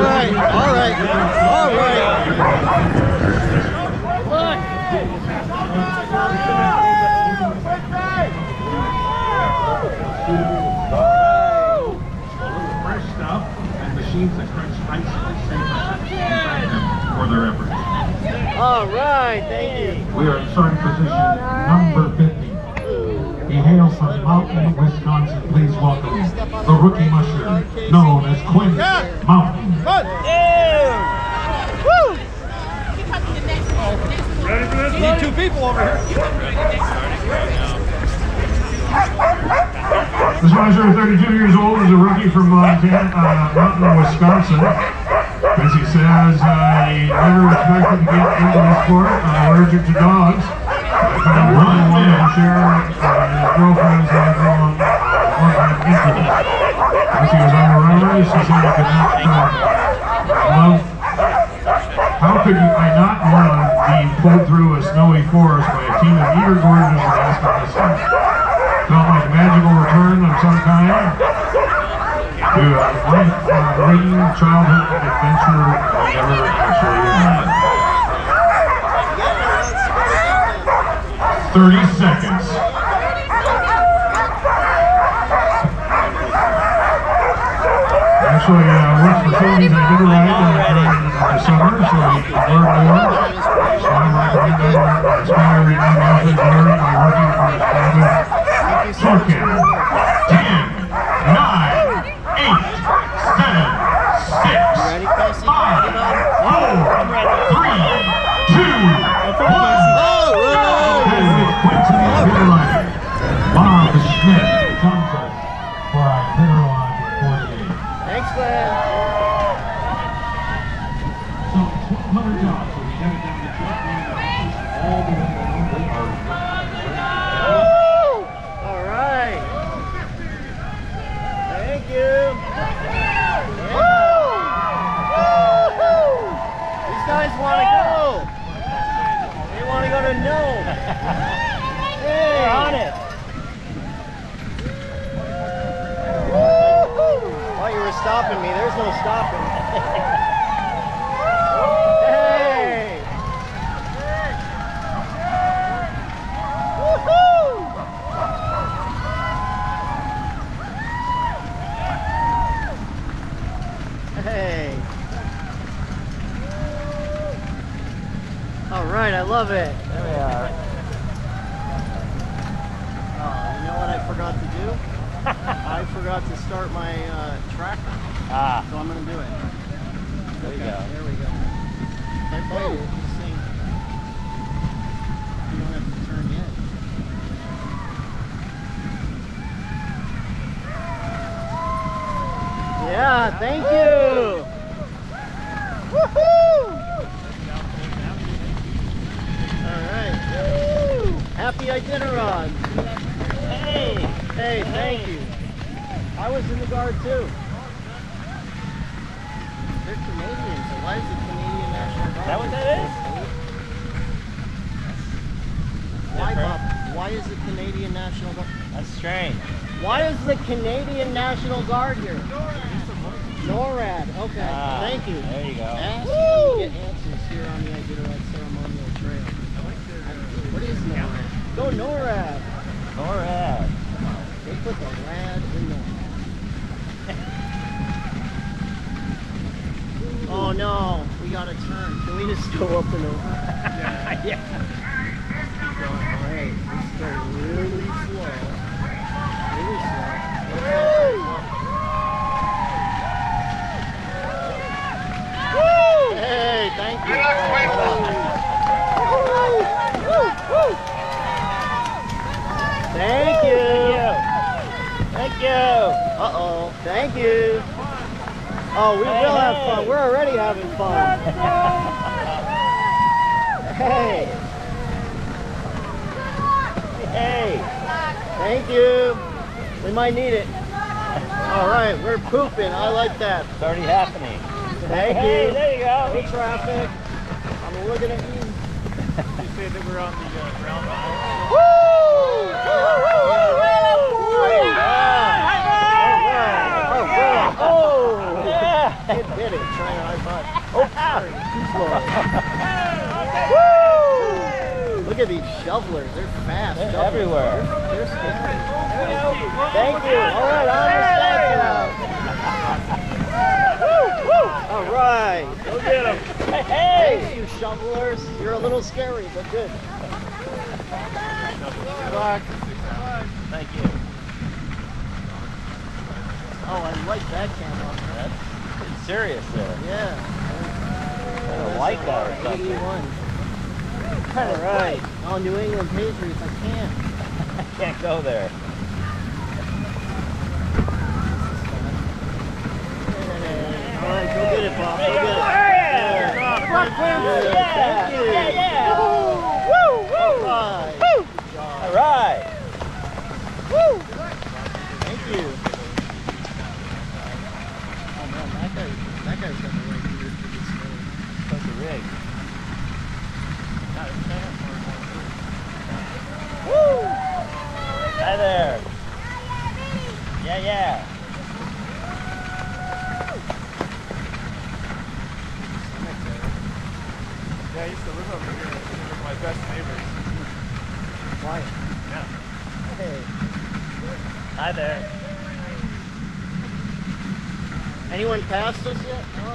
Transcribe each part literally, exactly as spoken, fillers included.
right, all right, all right. Fresh stuff and machines that crunch ice for their efforts. All right, thank you. We are in starting position number fifty. He hails from Mountain, Wisconsin. Please welcome the rookie musher, known as Quince Mountain. Woo! Ready for this? Need two people over here. This musher, thirty-two years old, is a rookie from Montana, uh, Mountain, Wisconsin. As he says, uh, he never expected to get into this sport, uh, allergic to dogs. Found one woman to share, uh, his girlfriend's lifelong organ interest. As he was on the runway, she said he could not uh, love. How could you, I not love being pulled through a snowy forest by a team of eager gorgeous and asking this stuff? Felt like a magical return of some kind to a life-bringing uh, childhood adventure I never actually had. thirty seconds. Actually, uh, works for Tony's Iditarod during the summer, so he can learn more. So I recommend that Spanish International learning by working for his father. Token. ten, nine, eight, seven, six, five, four, three, two, one. Quince Mountain. Bob Schmidt comes us for our Iditarod forty-eight. Thanks, Sled. So twelve hundred dollars. So we got it down the truck. All the way down the road. All right. Thank you. Yeah. These guys want to go. They want to go to Nome. They're on it. Oh, you were stopping me. There's no stopping. Hey! Woohoo! Hey! All right, I love it. There we are. You know what I forgot to do? I forgot to start my uh, tracker. Ah. So I'm going to do it. There okay, you go. There we go. If I bite it, just sing. You don't have to turn yet. Yeah, thank you. Woohoo! All right. Woo! Happy Iditarod. Hey, hey, thank you. I was in the guard too. They're Canadian, so why is it Canadian National Guard? Is that what that is? Why, Bob? Why is the Canadian National Guard? That's strange. Why is the Canadian National Guard here? NORAD. Okay, ah, thank you. There you go. Ask and get answers here on the Iditarod ceremonial trail. What is NORAD? Go NORAD. NORAD. They put the rad in there. Oh no, we gotta turn. Can we just go up and over? Yeah. Yeah. Alright, let's go really slow. Really slow. Woo! Woo! Hey, thank you. Woo! Woo! Woo! Thank you. Thank you. Uh-oh. Thank you. Oh, we hey, will have fun. We're already having fun. Hey. Hey. Thank you. We might need it. All right, we're pooping. I like that. It's already happening. Thank hey, you. There you go. Good traffic. I'm looking at you. You said that we're on the uh, ground line. Woo! Woo! Woo! Woo! Woo! Yeah. All right. All right. Oh! Yeah. Kid did it, trying to high five. Oh, sorry. Woo! Look at these shovelers. They're fast. They're shovelers. everywhere. They're, they're scary. Thank you. All right, on the statue. Woo! All right. Go get them. Hey, hey, you shovelers. You're a little scary, but good. Good luck. Thank you. Oh, I like that camera. That's pretty serious there. Yeah. I don't like that or something. eighty-one. All right. Oh, New England Patriots. I can't. I can't go there. All right, go get it, Bob. Go get it. Yeah, Thank you. yeah, yeah. Woo, woo, woo. All right. Woo. All right. Woo. Thank you. Oh man, that guy, that guy's got the right gear for this thing. That's the rig. Woo! Hi there. Yeah, yeah. Yeah, I used to live over here. They were my best neighbors. Why? Yeah. Hey. Hi there. Anyone passed us yet? Oh,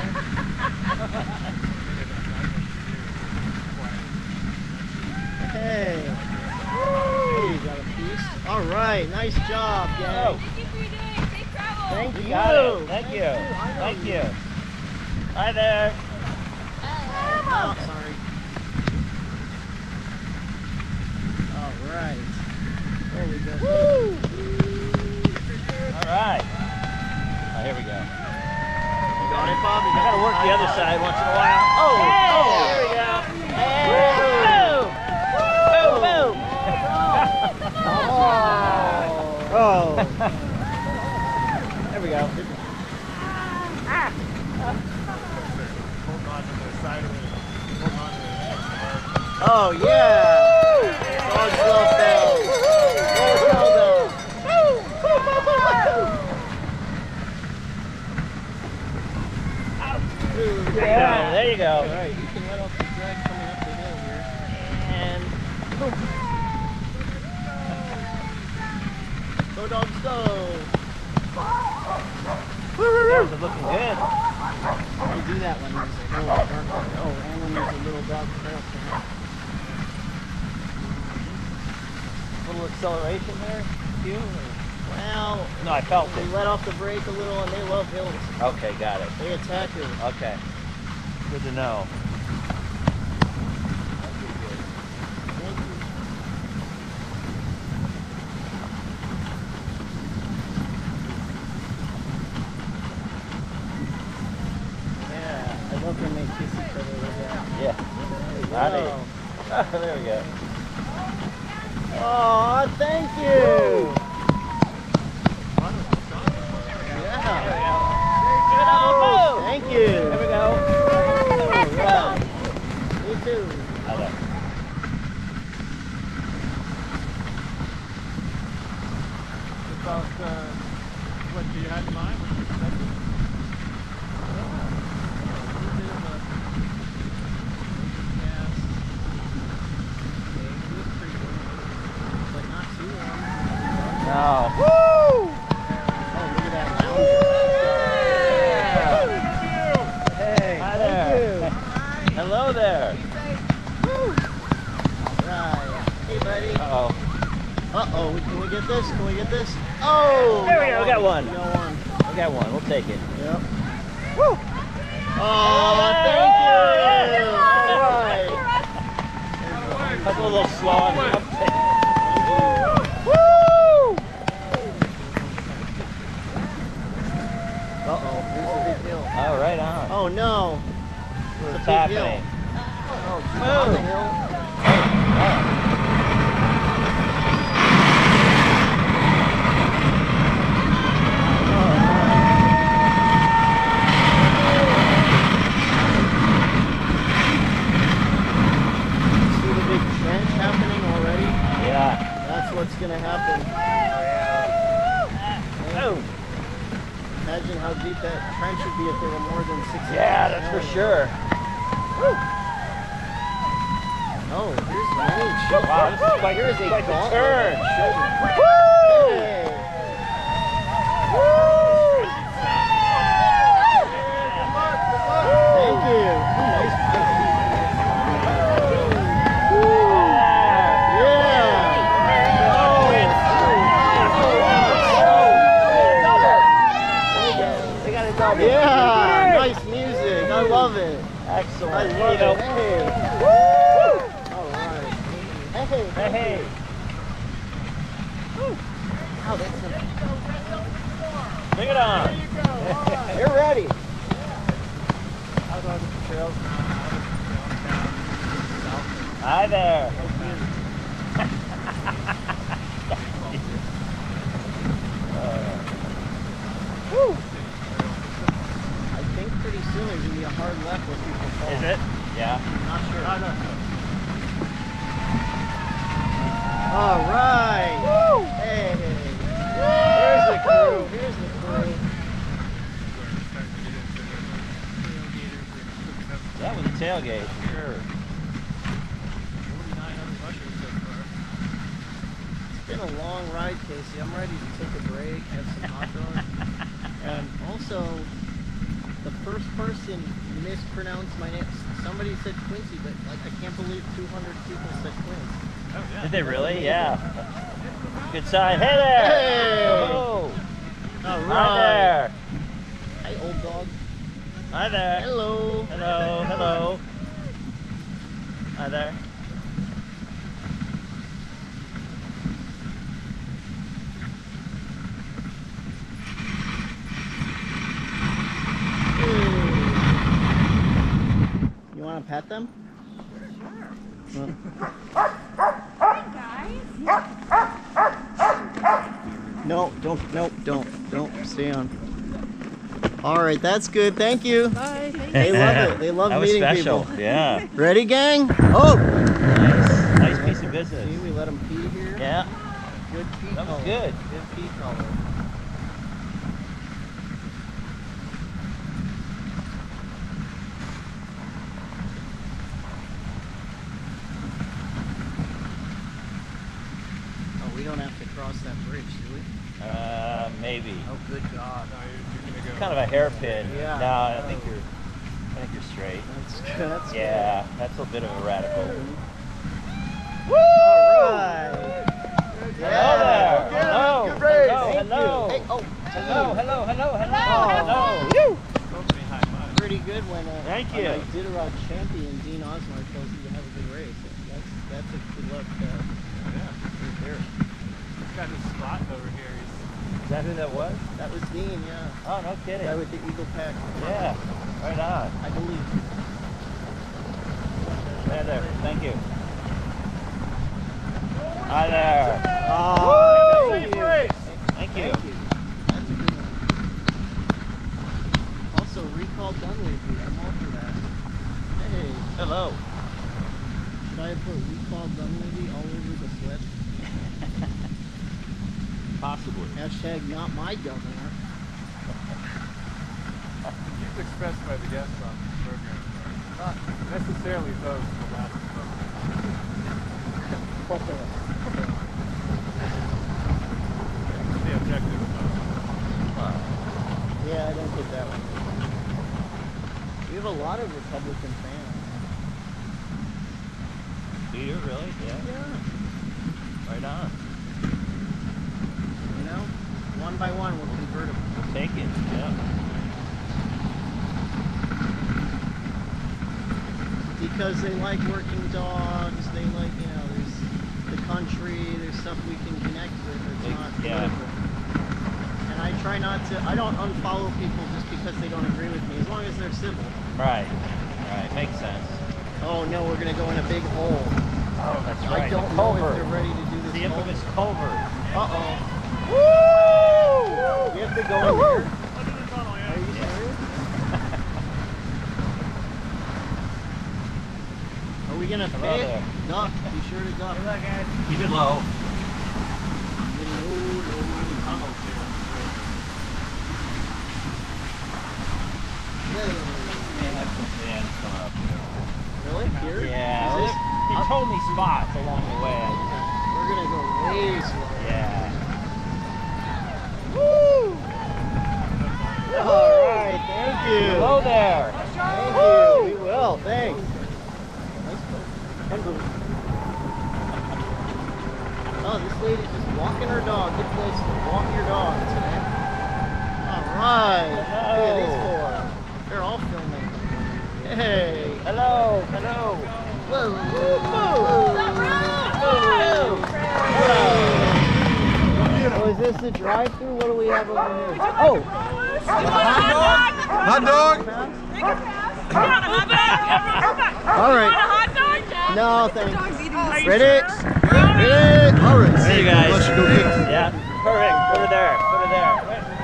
hey. Hey, you got a piece. All right, nice job, gang. Oh. Thank you for your day. Safe travel. Thank You you. got Got it. it. Thank you. I know Thank you. you. Hi there. Oh, sorry. All right. There we go. Woo! All right. Oh, here we go. You got it, Bob? You I gotta work the other side once in a while. Oh, Hey, oh. there we go. Hey. Boom, boom, Oh. Oh. There we go. Hold on to the side of it. Hold on to the Oh, yeah. Dog love bells. Dog bells. Yeah, there you go. All right, you can let off the drag coming up the hill here. And Go, dogs, go. those are looking good. You do that when there's a hill dark. Oh, and when there's a little dog trail. Little acceleration there. You? Well, No, I felt they it. let off the brake a little, and they love hills. Okay, got it. They attack you. Okay. Good to know. Thank you. Yeah, I love when they kiss each other like that. Yeah. Howdy. Oh, there we go. Oh, thank you. Yeah. Give it up a move. Thank you. There we go. Yeah. Me too. Hi there. about uh, what do you have in mind? What you expected? No. Woo! Oh, look at that lounger. Yeah. Hey, Hi thank there. you. Hello there. Right. Hey, buddy. Uh-oh. Uh-oh, can we get this? Can we get this? Oh! There we go, we got one. We got one. We got one. We'll take it. Yep. Woo! Oh, thank you! All right. That's a little slow on the uptake. Woo! Uh-oh, here's a big hill. Oh, right on. Oh, no. What's It's a big hill. happening? Oh, she's on the hill. See the big trench happening already? Yeah. That's what's gonna happen. Oh. Imagine how deep that trench would be if there for sure. Oh, here's many children. Wow, this is quite, Here's a quite the gauntlet turn. of children. Hey. Thank you. Ooh, nice fight. Yeah, nice music. I love it. Excellent. I love you it. know. Hey. Woo! All right. Hey, Hey, hey. wow, that's a... Bring it on. You're ready. Out on the trails Hi there. Woo! I think pretty soon there's gonna be a hard left where people fall. Is it? Yeah. Not sure. I don't know. All right. Woo! Hey. Here's the crew. Here's the crew. That was a tailgate, for sure. forty-nine hundred mushers so far. It's been a long ride, Casey. I'm ready to take a break, have some hot dogs. And also, the first person mispronounced my name. Somebody said Quincy, but like I can't believe two hundred people said Quince. Oh, yeah. Did they really? Yeah. Good side. Hey there. Hey. Oh. All right. Hi there. Hi, old dog. Hi there. Hello. Hello. Hello. Hi there. You want to pet them? Sure. No, don't, no, don't, don't. Stay on. All right, that's good. Thank you. Bye. They love it. They love That was meeting special. people. Yeah. Ready, gang? Oh! Nice. Nice piece of business. See, we let them pee here. Yeah. Good pee That was color. good. Good pee color. Oh, we don't have to cross that bridge, do we? Uh, maybe. Oh, good God. No, you're, you're gonna go. Kind of a hairpin. Yeah. No, I think you're. I think you're straight. That's good. That's Yeah, that's a bit of a radical. good. Woo! All right. Hello there. Good. Hello. Good race. Hello. Thank Hello. you. Hey, oh, Hello. Hello. Hello. Hello. Oh. Hello. Supposed to be high five. pretty good when uh, Thank you. an Iditarod champion Dean Osmar tells you to have a good race. That's that's a good luck. Uh, Yeah. right there. He's got his spot over here. He's Is that who that was? That was Dean, yeah. Oh, no kidding. Guy with the Eagle Pack. Yeah. Right on. I believe. There, there. Thank you. Hi there. Oh, Woo! thank you. Thank you. Thank you. That's a good one. Also, recall Dunleavy. I'm all for that. Hey, Hello. should I have put recall Dunleavy all over the sled? Possibly. Hashtag not my governor. views expressed by the guests on this program are not necessarily those of the last program. What the? The objective. Yeah, I don't get that one. We have a lot of Republican fans. Do you really? Yeah. Yeah. Right on. You know, one by one we'll convert them. We'll take it. Yeah. Because they like working dogs, they like, you know, there's the country, there's stuff we can connect with. It's They- not yeah. political. And I try not to, I don't unfollow people just because they don't agree with me, as long as they're civil. Right. Right. Makes sense. Oh no, we're going to go in a big hole. Oh, that's I right. don't the know if culvert. they're ready to do this The culvert. infamous culvert. Uh-oh. Woo! We have to go in here. Are you serious? Are we gonna Hello fit? there. Duck. Be sure to duck. Keep it low. Whoa. May have some show me spots along the way. We're gonna go way slow. Yeah. Woo! All right, thank you. Hello there. Thank you. We will. Thanks. Oh, this lady's just walking her dog. Good place to walk your dog today. All right. Look at these four. They're all filming. Hey. Hello. Hello. Whoa. Whoa. Whoa. Hello. Oh, is this the drive-thru? What do we have over here? Oh. Hot dog? Hot dog? All right. A hot dog? No, thanks. Ready? Ready? All right. See you guys. Let's go get it. Yeah. Perfect. Put it there. Put it there.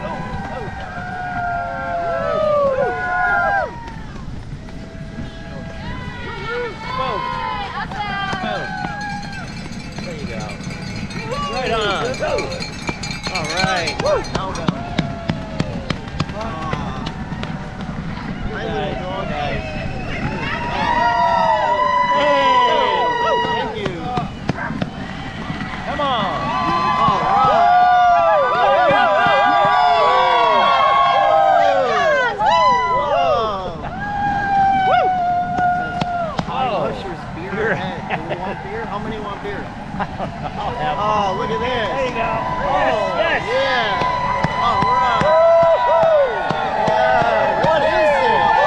There you go. Right on. All right. Now go. Hi, little dog. Guys. Hey. Thank you. Come on. All right. Whoa. High Musher's beer ahead. Do we want beer? How many want beer? I'll have one. Oh, look at this. There you go. Oh, Yes, yes. yeah. All right. Yeah. What is this?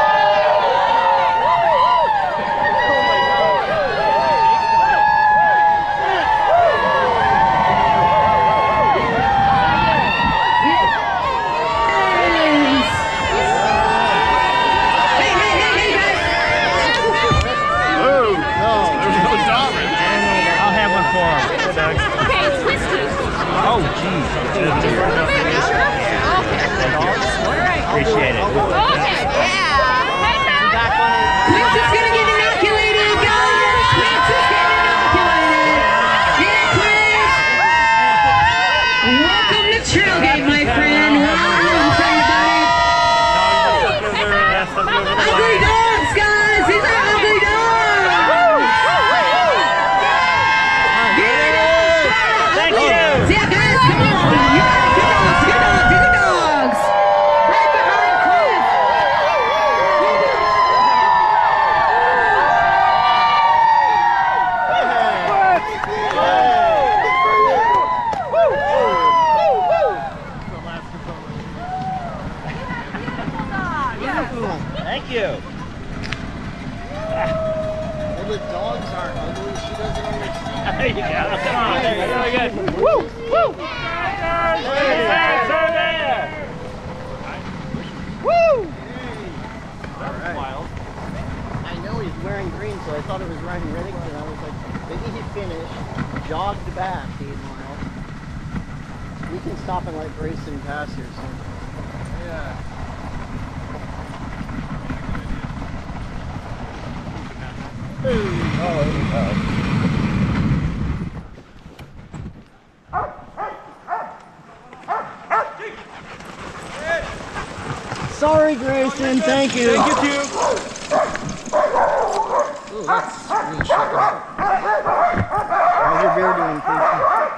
Oh my God. Oh, No. there's another dog right there. I'll have one for him. Okay, it's whiskey. Oh, geez. Appreciate it. Okay. Yeah. Hey, Matt. Quince is gonna get inoculated, guys! Quince is getting inoculated! Yeah, Quince! Welcome to Trailgate, my friend! Welcome, everybody! Ugly dogs, guys! These are ugly dogs! Get it! Thank you. Yeah, guys, come on! You got it! Good dogs, good dogs, good dogs! Right behind Quince! Thank you. Well, the dogs aren't ugly. She doesn't understand. There you go. Come on. There you go. Very good. Woo! Woo! There. Woo! All right. I know he's wearing green, so I thought it was Ryan Reddington. I was like, maybe he finished, jogged back eight miles. We can stop and let Grayson pass here soon. Yeah. Oh, there you go. Sorry, Grayson. Thank you. Thank you, too. Ooh, that's really shaking. How's your beer doing, Casey?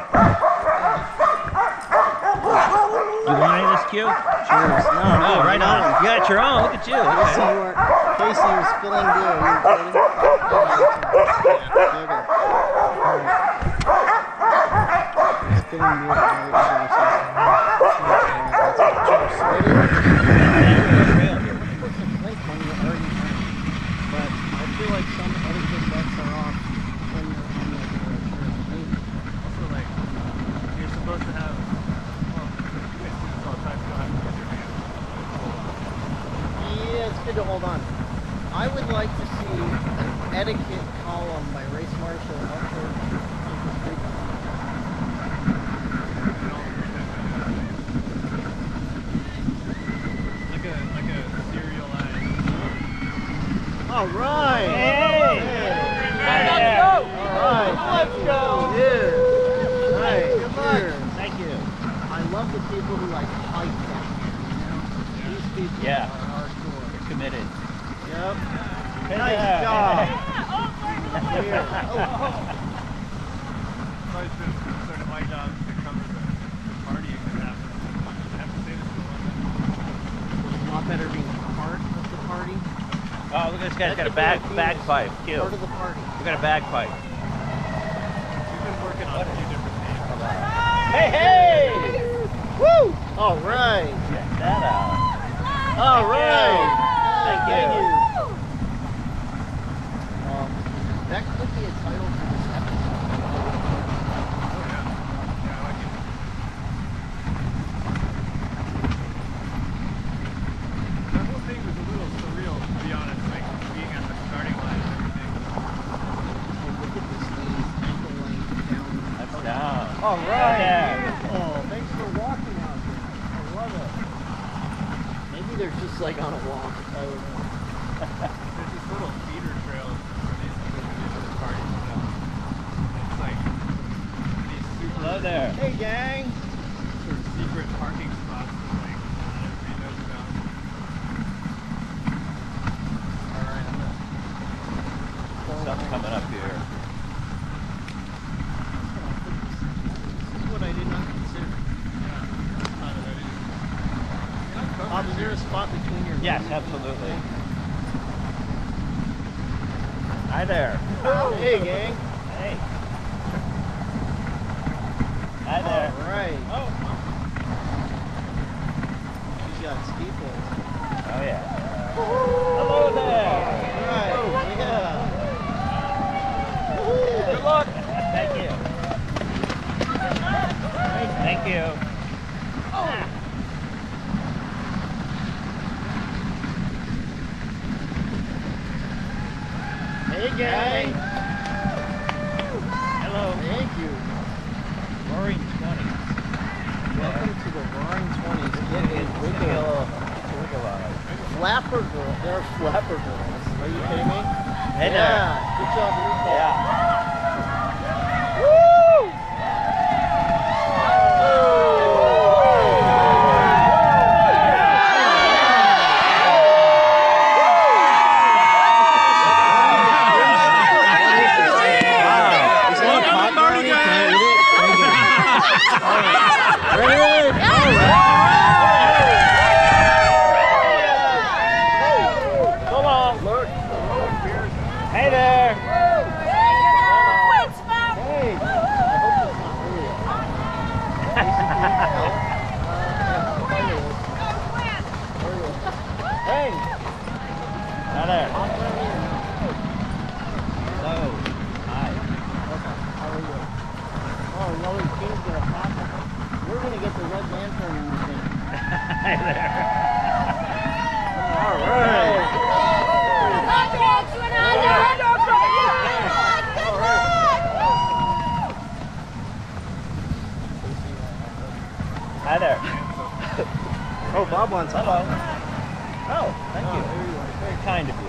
You want any of this, Q? Cheers. No, Oh, right on. You got your own. Look at you. Casey, Okay. you were, Casey was spilling beer. Are you recording? Yeah, okay. Spilling beer. All right, cheers. Ready? Put some flake when you're already drank. But I feel like some etiquette bets are off when you're on the trail. Also, like, you're supposed to have, well, it's all the time, you don't have to get your hands. Yeah, it's good to hold on. I would like to see an etiquette column by race marshal up there. Like a, like a serialized. All right. Hey! Hey. All right. Let's go. Yeah. Right. Good luck. Thank you. I love the people who like hike that. You know? These people Yeah. are hardcore. Committed. Yep. Good Nice job. job. weird. Oh, It's always been sort of my job to cover the, the partying that happens. I have to say this is one it's a lot better being part of the party. Oh, look at this guy's That got a could be bag, our theme, bagpipe. Cute. Part of the party. We got a bagpipe. we've been working on a few different things. Hey, hey! Woo! All right. Check that out. All right. Thank you. Thank you. Um, that could be a title for this episode. Oh yeah. Yeah, I like it. That whole thing was a little surreal, to be honest, like being at the starting line and everything. Oh, look at this lady ankle length down. That's down. All right. Yeah. Beautiful. Thanks for walking out there. I love it. Maybe they're just like on a walk. I don't know. There's this little feeder trail for these individual parties stuff. It's like these super Hello there. Hey, gang. sort of secret parking spots that like not everybody knows about. All right, I'm gonna. Something coming up here. This is what I did not consider. Not that it is. Bob, is there a spot between your Yes, legs? absolutely. Hi there. Hey, gang. Hey. Hi there. All right. Oh. She's got steeples. Oh yeah. Hello there. All right. Yeah. Good luck. Thank you. Thank you. Hey, gang. Hello. Thank you. Roaring twenties. Welcome to the Roaring Twenties. Get in, Wiggle. wiggle. Wiggle on it. Flapper girl. They're flapper girls. Are you kidding me? Hey there. Yeah. Good job, Luke. Yeah. Hey there! Quince Mountain. Hey, I hope it's not real. Hey, Hi there. Hello. Hi. how are you? Oh, another king's gonna pop it. We're gonna get the Red Lantern in the thing. Hi there. All right. Hi there. Oh, Bob wants Hello. Oh, thank Oh, you. there you are. Very kind of you.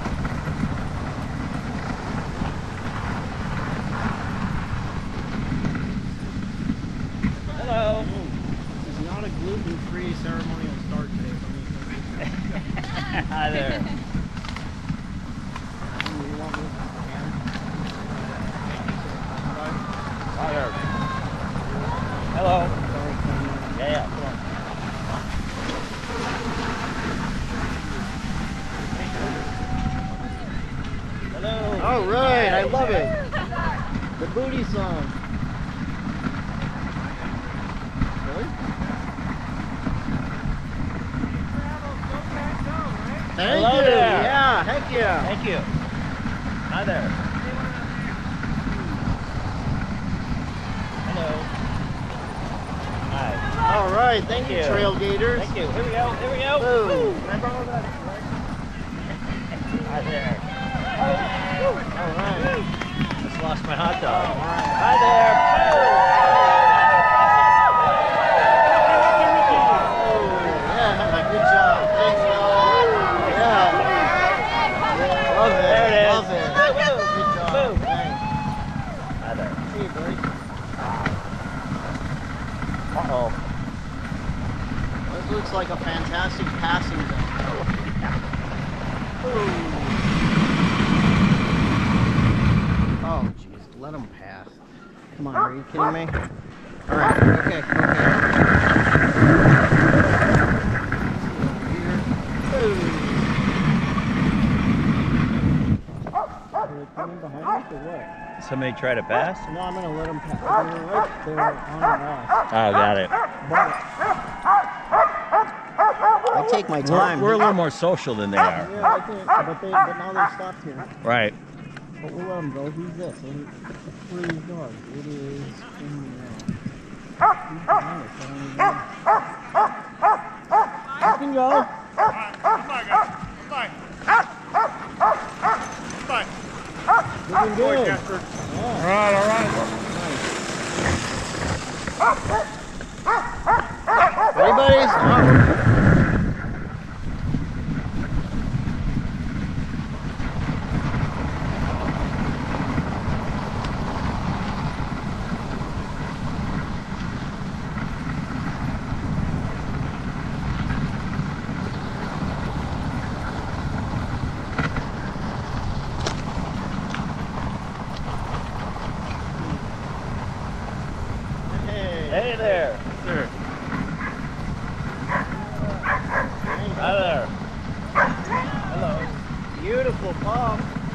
Hello. This is not a gluten-free ceremonial start today for me. Hi there. You want me to hand? Hi there. Hello. Sorry, Kenny. Yeah, yeah. Come on. Hello. All right, I love it. The booty song. Really? Thank Hello you. there. Yeah, heck yeah. Thank you. Hi there. Hello. Hi. All right, thank you, Thank you. Trailgaters. Thank you. Here we go. Here we go. Boom. Woo. Can I borrow that? Hi there. All right. Just lost my hot dog. All right. Hi there. Yeah, good job. Thanks, y'all. Yeah. Love it. There it is. Love it. Good job. Boom. Thanks. Hi there. Hey, buddy. Uh-oh. This looks like a fantastic passing zone. Ooh. Come on, are you kidding me? Alright, okay, okay. Somebody try to pass? No, I'm gonna let them pass. They're right there on the wall. Oh, got it. I take my time. We're, we're a little more social than they are. Yeah, I think, but, they, but now they've stopped here. Right. But we'll let him go. Who's this? Where is his dog? It is in the uh, he's behind us. I don't even know. You can go. Come on, guys. Come on. Come on. Looking good. All right, all right. Ready, buddies? Oh. Hey there. Sir. Hi there. Hello. Beautiful pup.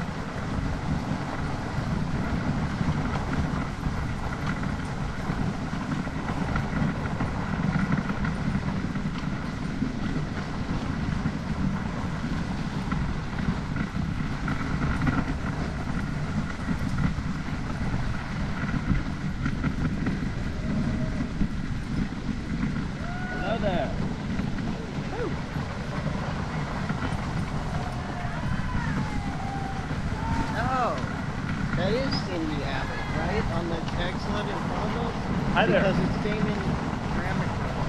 Hello there. Oh, that is Cindy Abbott, right? On the tag sled in front of us? Hi there. Because it's Damon Gramick.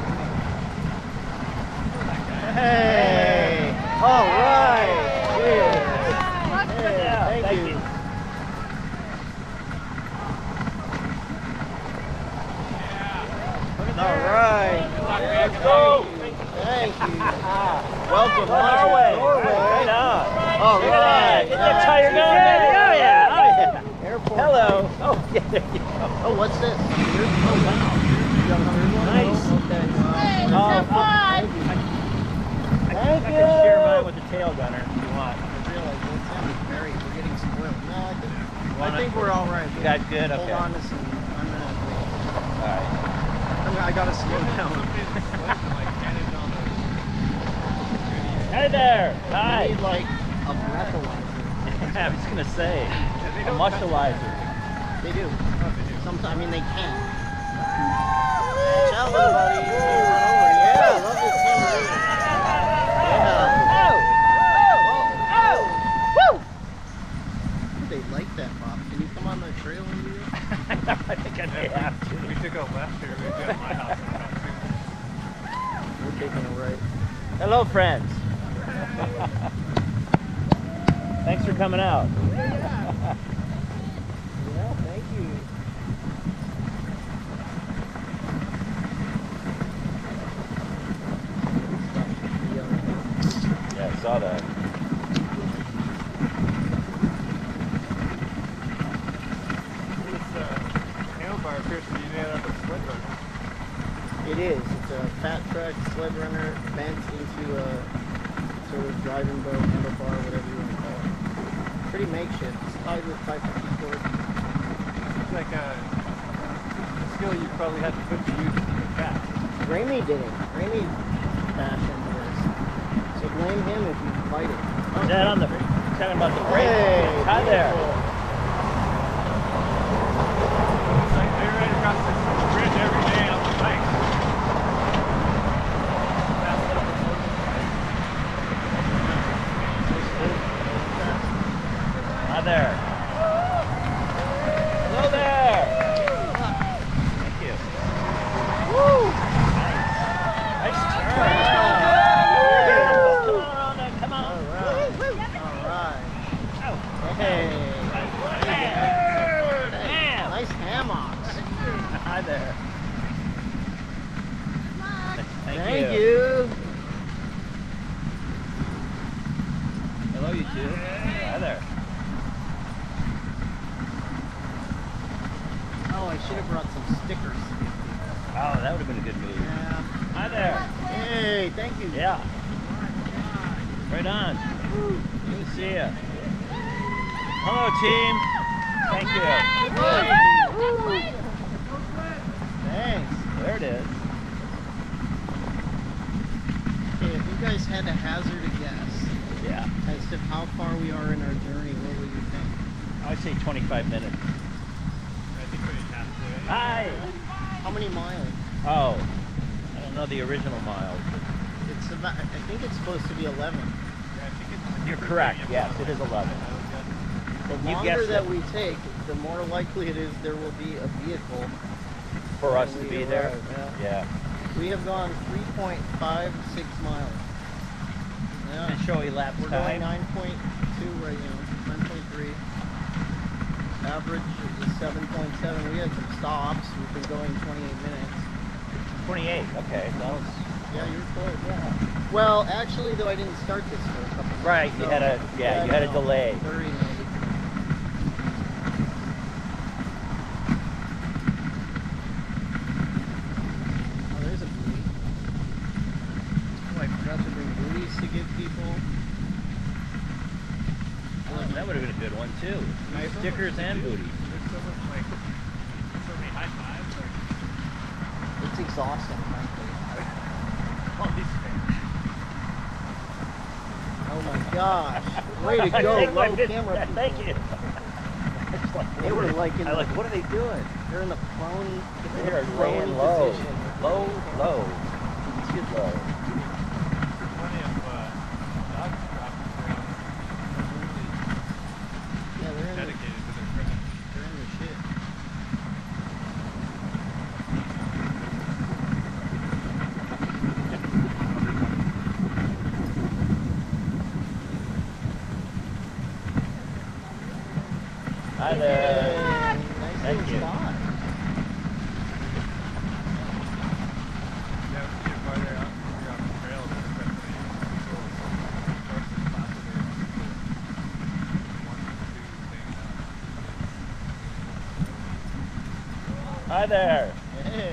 Hey! All right! Cheers! Hey, thank, thank you. you. All right. Let's go. Thank you. Welcome, Norway. Norway. Right on. All Look at that. right. Get that tire going, baby. Oh, yeah. Oh, yeah. Airport. Hello. Oh, yeah, there you go. Oh, what's this? Oh, wow. You got a third one? Nice. Oh, okay. Hey, Oh, let's have fun. I, Thank I you. can share mine with the tail gunner if you want. I realize that sounded very, we're getting spoiled. No, I think, I Wanna- think we're all right. You guys good? Hold Okay. on to some. I'm gonna wait. All right. I'm gonna, I gotta slow down. Hey there. I Hi. need like a breathalyzer. I was going to say, a mushalizer. They do. Sometimes, I mean, they can. Ciao, little buddy. Yeah, I love this thing. Yeah. Oh. Oh. Oh. Woo. They like that, Bob. Can you come on the trail and do it? I think I may have to. We took a left here. We got my house. We're taking a right. Hello, friends. Thanks for coming out. Yeah, thank you. Yeah, I saw that. This uh, handlebar appears to be made out of sled runner. It is. It's a fat track sled runner bent into a sort of driving boat, handlebar, whatever you want to call it. Pretty makeshift. It's tied with five fifty cord. It's like a, a skill you probably had to put to use to keep it fast. Ramey did it. Ramey fashioned this. So blame him if you fight it. Is that on the, talking about the brake? Hey, Hi there. beautiful. It's like they're right across this bridge every day on the bike. Fast little motorcycle. Hi there. Hello there. Thank you. Woo. Nice. Nice turn. Come on, Rhonda. Come on. All right. All right. Oh. Hey. Damn. Nice hammocks. Hi there. Thank, Thank you. Hello, you two. Hi there. Oh, I I should have brought some stickers. Oh, that would have been a good move. Yeah. Hi there. Hey, thank you. Yeah. Right on. Good to see you. Hello, team. Thank you. Thanks. There it is. Okay, if you guys had to hazard a guess Yeah. as to how far we are in our journey, what would you think? I would say twenty-five minutes. I think we're halfway. Hi. How many miles? Oh, I don't know the original miles. It's about, I think it's supposed to be eleven. Yeah, I think it's, You're correct. Yes, it is eleven. The You longer guessed that it. we take, the more likely it is there will be a vehicle For us when to we be there. arrive, yeah. Yeah. We have gone three point five six miles. Yeah. And show elapsed We're going time. nine point two right now, nine point three. Average is seven point seven. We had some stops. We've been going twenty-eight minutes. twenty-eight. Okay. That was Yeah, you're close. Yeah. Well, actually, though, I didn't start this for a couple. right. You so- had a yeah. You had a no, delay. thirty maybe. Oh, there's a booty. Oh, I forgot to bring booties to give people. Oh, that would have been a good one too. Nice. Stickers and booties. there's so much, like, so many high fives. Like, It's exhausting, frankly. all these things. Oh my gosh. Way to go, Take my low picture. camera people. Thank you. It's like, They were like in I the, like. What are they doing? they're in the prone, They in are the prone laying low. position. Low, low. Too low. There's plenty of uh, dogs dropping around. Really Yeah, they're in the, dedicated to their craft. they're in the shit. Hi there. Hey, nice Thank little you. spot. Yeah, when you get farther out, you're on the trail, there's definitely little horses possibly. One, two things. Hi there. Hey.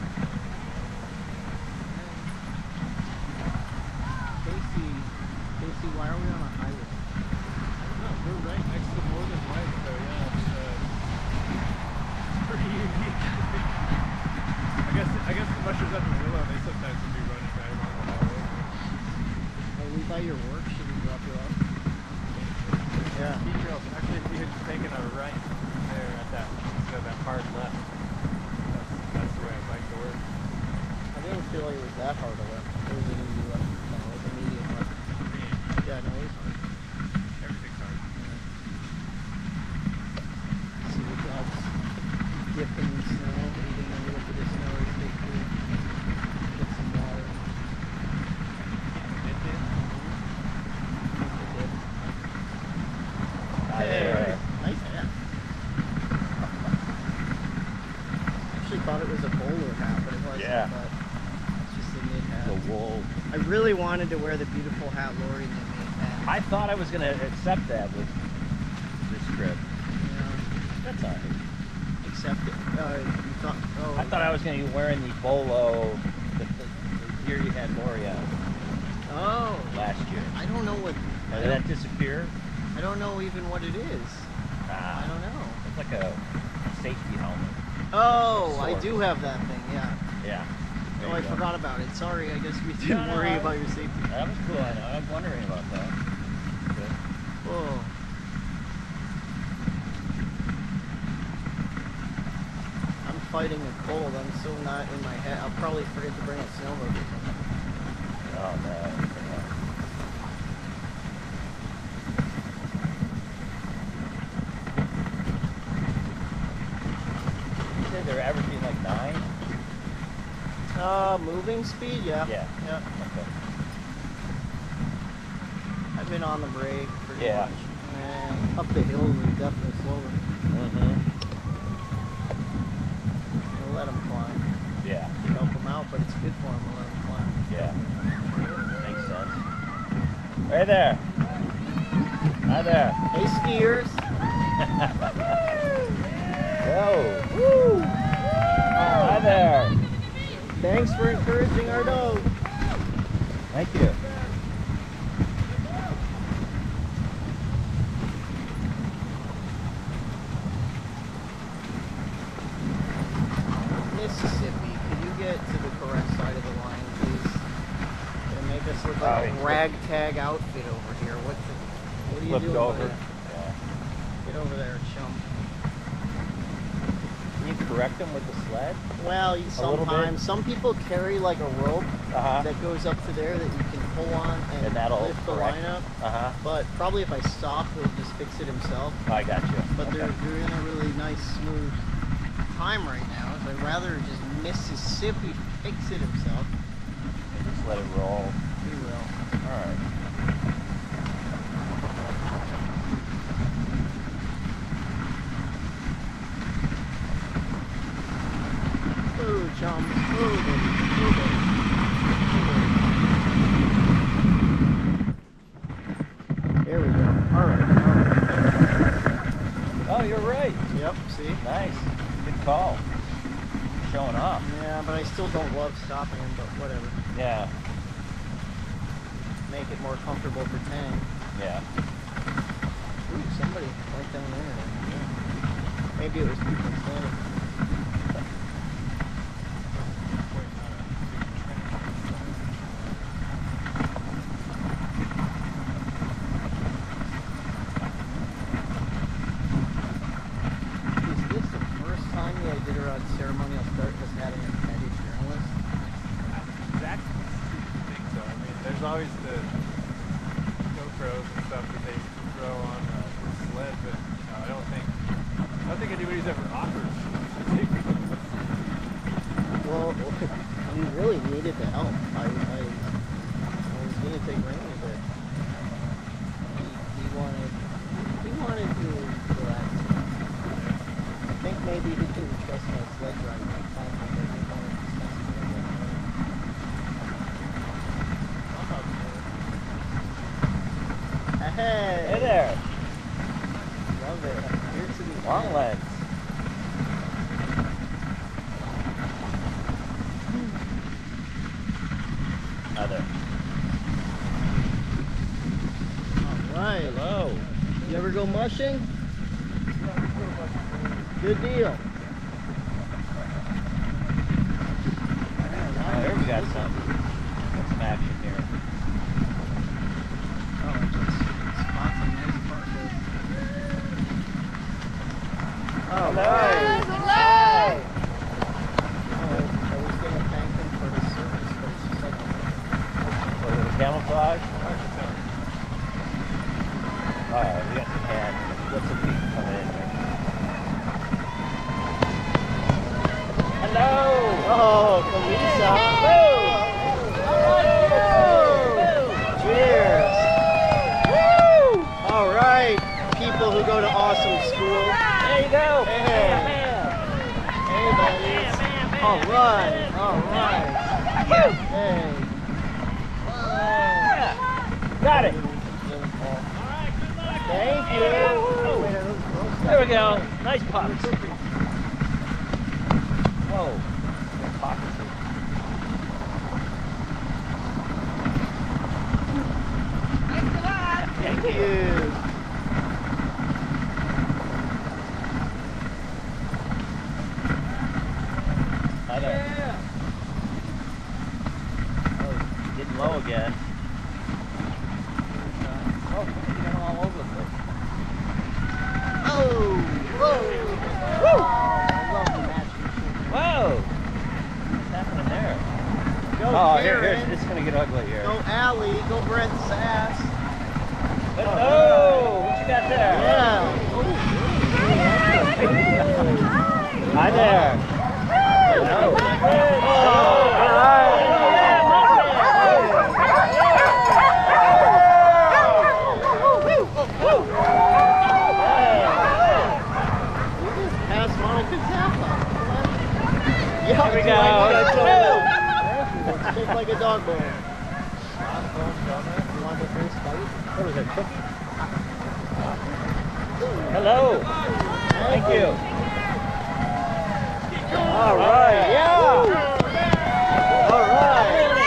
Casey, Casey, why are we on a highway? No, we're right next to Morgan White, so yeah, it's, uh, it's pretty unique. I guess I guess the mushers up in Willow, they sometimes would be running right along the highway. Are we by your work? Should we drop you off? Yeah. Ski trails. Actually, if we had just taken a right there at that instead of that hard left, that's, that's the way I'd like to work. I didn't feel like it was that hard to left. It was an easy left. No, it was a medium left. Yeah, no, it was hard. Everything's hard. See what helps. Dip in the snow, eating a little bit of snow or stay cool. Get some water. It did. Hi there. Nice hat. Actually thought it was a bowler hat, but it wasn't. Yeah. But it's just a knit hat. The wool. I really wanted to wear the beautiful hat Lori knit me. And, I thought I was gonna accept that with this trip. yeah, That's alright. accept it. Uh, you thought? Oh. I thought I was gonna be wearing the bolo the, the, the year you had Lori on Oh. last year. I don't know what. I Did that don't, disappear? I don't know even what it is. I Ah, don't know. it's like a safety helmet. Oh, I Sort. do have that thing. Yeah. Yeah. There Oh, I you go. forgot about it. Sorry. I guess we No, didn't no, worry I- about your safety. That was cool. I know. I was wondering about that. Good. Oh. I'm fighting a cold. I'm so not in my head. I'll probably forget to bring a snowboard. Oh no. You said they're averaging like nine? Uh, moving speed, yeah. Yeah. Yeah. Okay. I've been on the brake pretty Yeah. much. And up the hills is definitely slower. Mm-hmm. We'll let them climb. Yeah. Help them out, but it's good for them to let them climb. Yeah. Makes sense. Right there. Hi there. Hey, skiers. Whoa. Woo. Hi there. Thanks for encouraging our dog. Thank you. Mississippi, could you get to the correct side of the line, please? Gonna make us look like Oh, a he- ragtag outfit over here. What's the, what are you Flipped doing? over. buddy? Yeah. Get over there, chum. Can you correct him with the sled? Well, you- A little bit? sometimes some people carry like a rope Uh-huh. that goes up to there that you can pull on and, And that'll lift the correct. line up. Uh-huh. But probably if I stop, he'll just fix it himself. I got you. But Okay. they're, they're in a really nice, smooth time right now. So I'd rather just Mississippi fix it himself. Just let it roll. He will. All right. Ooh, chum. Ooh, baby. Ooh, baby. There we go. All right. All right. Oh, you're right. Yep. See? Nice. Good call. Showing off. Yeah, but I still don't love stopping him. But whatever. Yeah. Make it more comfortable for Tang. Yeah. Ooh, somebody right down there. Maybe it was people standing. Is this the first time the Iditarod ceremonial start has had an embedded journalist? Exactly. I think so. I mean, there's always the GoPros and stuff that they throw on uh, the sled, but uh, I don't think I don't think anybody's ever offered. Well, we really needed the help. I, I, I was gonna take Rainy, but he, he wanted he wanted to relax. I think maybe he didn't trust my sled driving at the time, but he wanted to test me again. Hey! Hey there. Love it. Here to the Long end. lens. Hi there. All right. Hello. You ever go mushing? Good deal. Oh, here we got some. Got some action here. Oh, I just spot some nice parkas. Oh, right. Hi. Oh, I was gonna thank him for his service, but it's just like What is it, camouflage? Alright, we got some hands. We got some people coming in here. Hello! oh, Kalisa. Cheers. All right, people who go to awesome school. There you go! Hey. Hey, buddies. All right, all right. Hey. Yeah. Got it! Thank you. There we go. Nice pops. Whoa. Got pockets here. Thank you. Hi there. Oh, getting low again. Oh, you got them all over the place. Oh, whoa. Woo. Oh, I love the matching. Whoa! What's happening there? Go Oh, here, Karen. here, it's gonna get ugly here. Go Allie. Go Brent Sass. Oh, what you got there? Yeah. Hi there. Hello. Oh, all right. Pass Monica Zappa. Yeah, Here we it's go. like- Woo. It's shaped like a dog bone. You want the first bite? What was it, cookie? Hello. Thank you. All right, yeah. All right.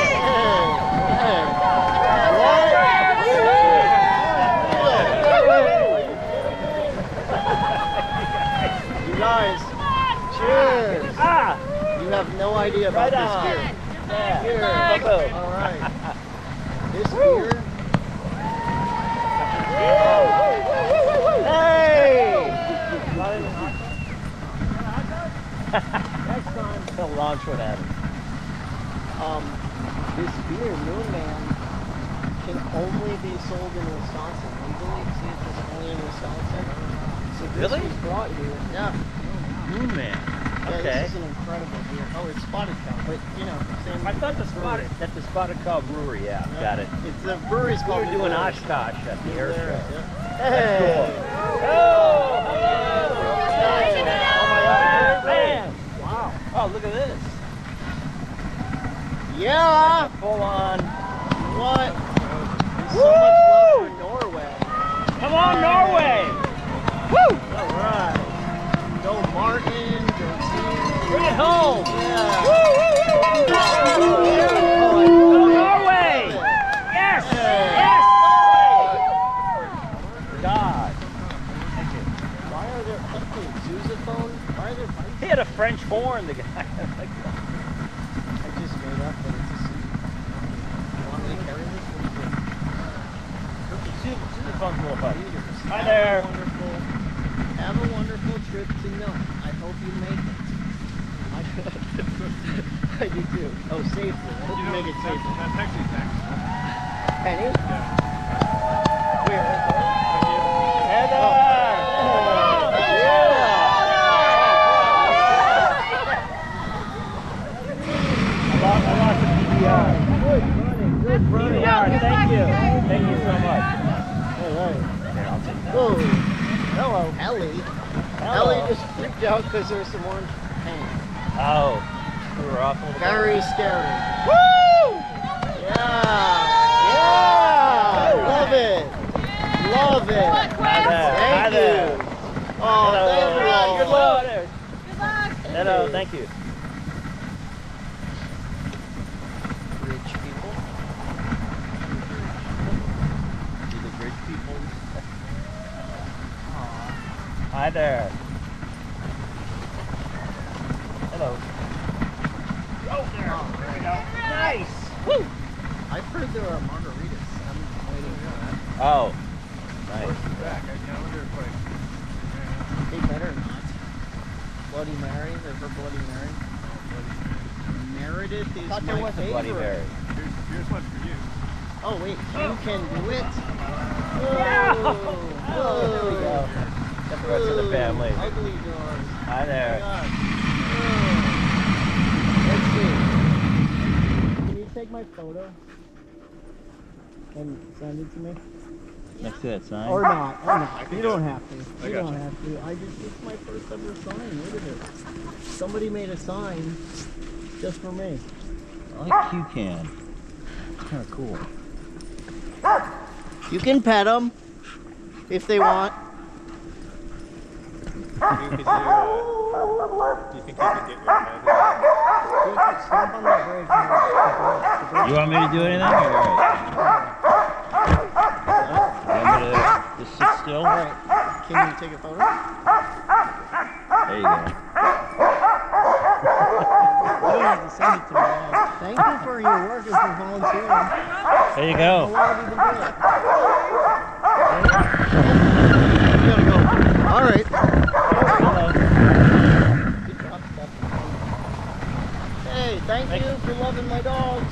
You guys, cheers. Ah! You have no idea about Right this on. beer. Yeah. Cheers. Bubba. All right. This beer. Hey! Next time. He'll launch one at him. Um, this beer, Moon Man, can only be sold in Wisconsin. Legally, see if it's only in Wisconsin. So this Really? was brought here. Yeah. Moon Man. Yeah, Okay. this is an incredible beer. Oh, it's Spotted Cow, but you know, same. I thought the brewery. spotted that the Spotted Cow Brewery. Yeah, Yeah. got it. It's the brewery's We called. were doing Blue Oshkosh at the air There, show. yeah. That's Hey. cool. Oh, Hey. oh my God, man! Wow. Oh, look at this. Yeah. Full on. What? So much love for Norway. Come on, Norway! Woo! All right. Go Martin. Go team. Bring it home! Yeah. Woo, woo, woo, woo. Oh, I Go love it. Norway! Yes! Yes! Norway! God. Thank you. Why are there okay, sousaphone? Why are there bikes? He had a French horn, the guy. Like, I just made up that it's a sousaphone. You want me to carry this? soupaphone's a little fun. Leaders. Hi Have there. A wonderful, have a wonderful trip to Milton. I hope you make it. I, I do too. Oh, safely. I hope you, You know, make it that's, safely. that's actually thanks. Penny? Yeah. Where? Right there? Heather! Oh. I lost, I lost the P V R. Good running. Good P V running. R, thank you. Thank you so much. All right. Here, I'll take that. Whoa. Hello. Ellie. Hello. Ellie just freaked out because there was some orange paint. Oh, we were off a little bit. Very scary. Woo! Yeah. Yeah. Love it. Love it. Hi there. Hi Thank there. you. Oh, Hello. thank you. Good luck. Good luck. Hello, thank you. Rich people. See the rich people. Hi there. Hello. Oh, there. Oh, There we go. Nice. Woo! I've heard there are margaritas. I'm waiting for that. Oh, nice. Back. I, I wonder if like. Yeah. They better not. Bloody Mary. There's her Bloody Mary. Meredith is Thought my there was a favorite. Bloody Mary. Here's, here's one for you. Oh wait, you can do it. Yeah. Whoa. Oh, there we go. Got the rest of the family. Ugly dogs. Hi there. Oh my God. Let's see. Can you take my photo and send it to me? Next to that sign. Or not, or not. You don't have to. I You got don't you. have to. I just, it's my first ever sign. Look at it. Somebody made a sign just for me. I like Q-Can. It's kind of cool. You can pet them if they want. You could do, uh, do you think you could get your head You can stomp on the bridge. and the bridge- the bridge- You want me to do anything? Or all right? You want me to just sit still? All right. Can you take a photo? There you go. You don't have to send it to me. Thank you for your work and for volunteering. There you How go. long have you been doing it? You gotta go. All right. Hello. Good job, Stephanie. Hey, thank, Thank you for loving my dogs.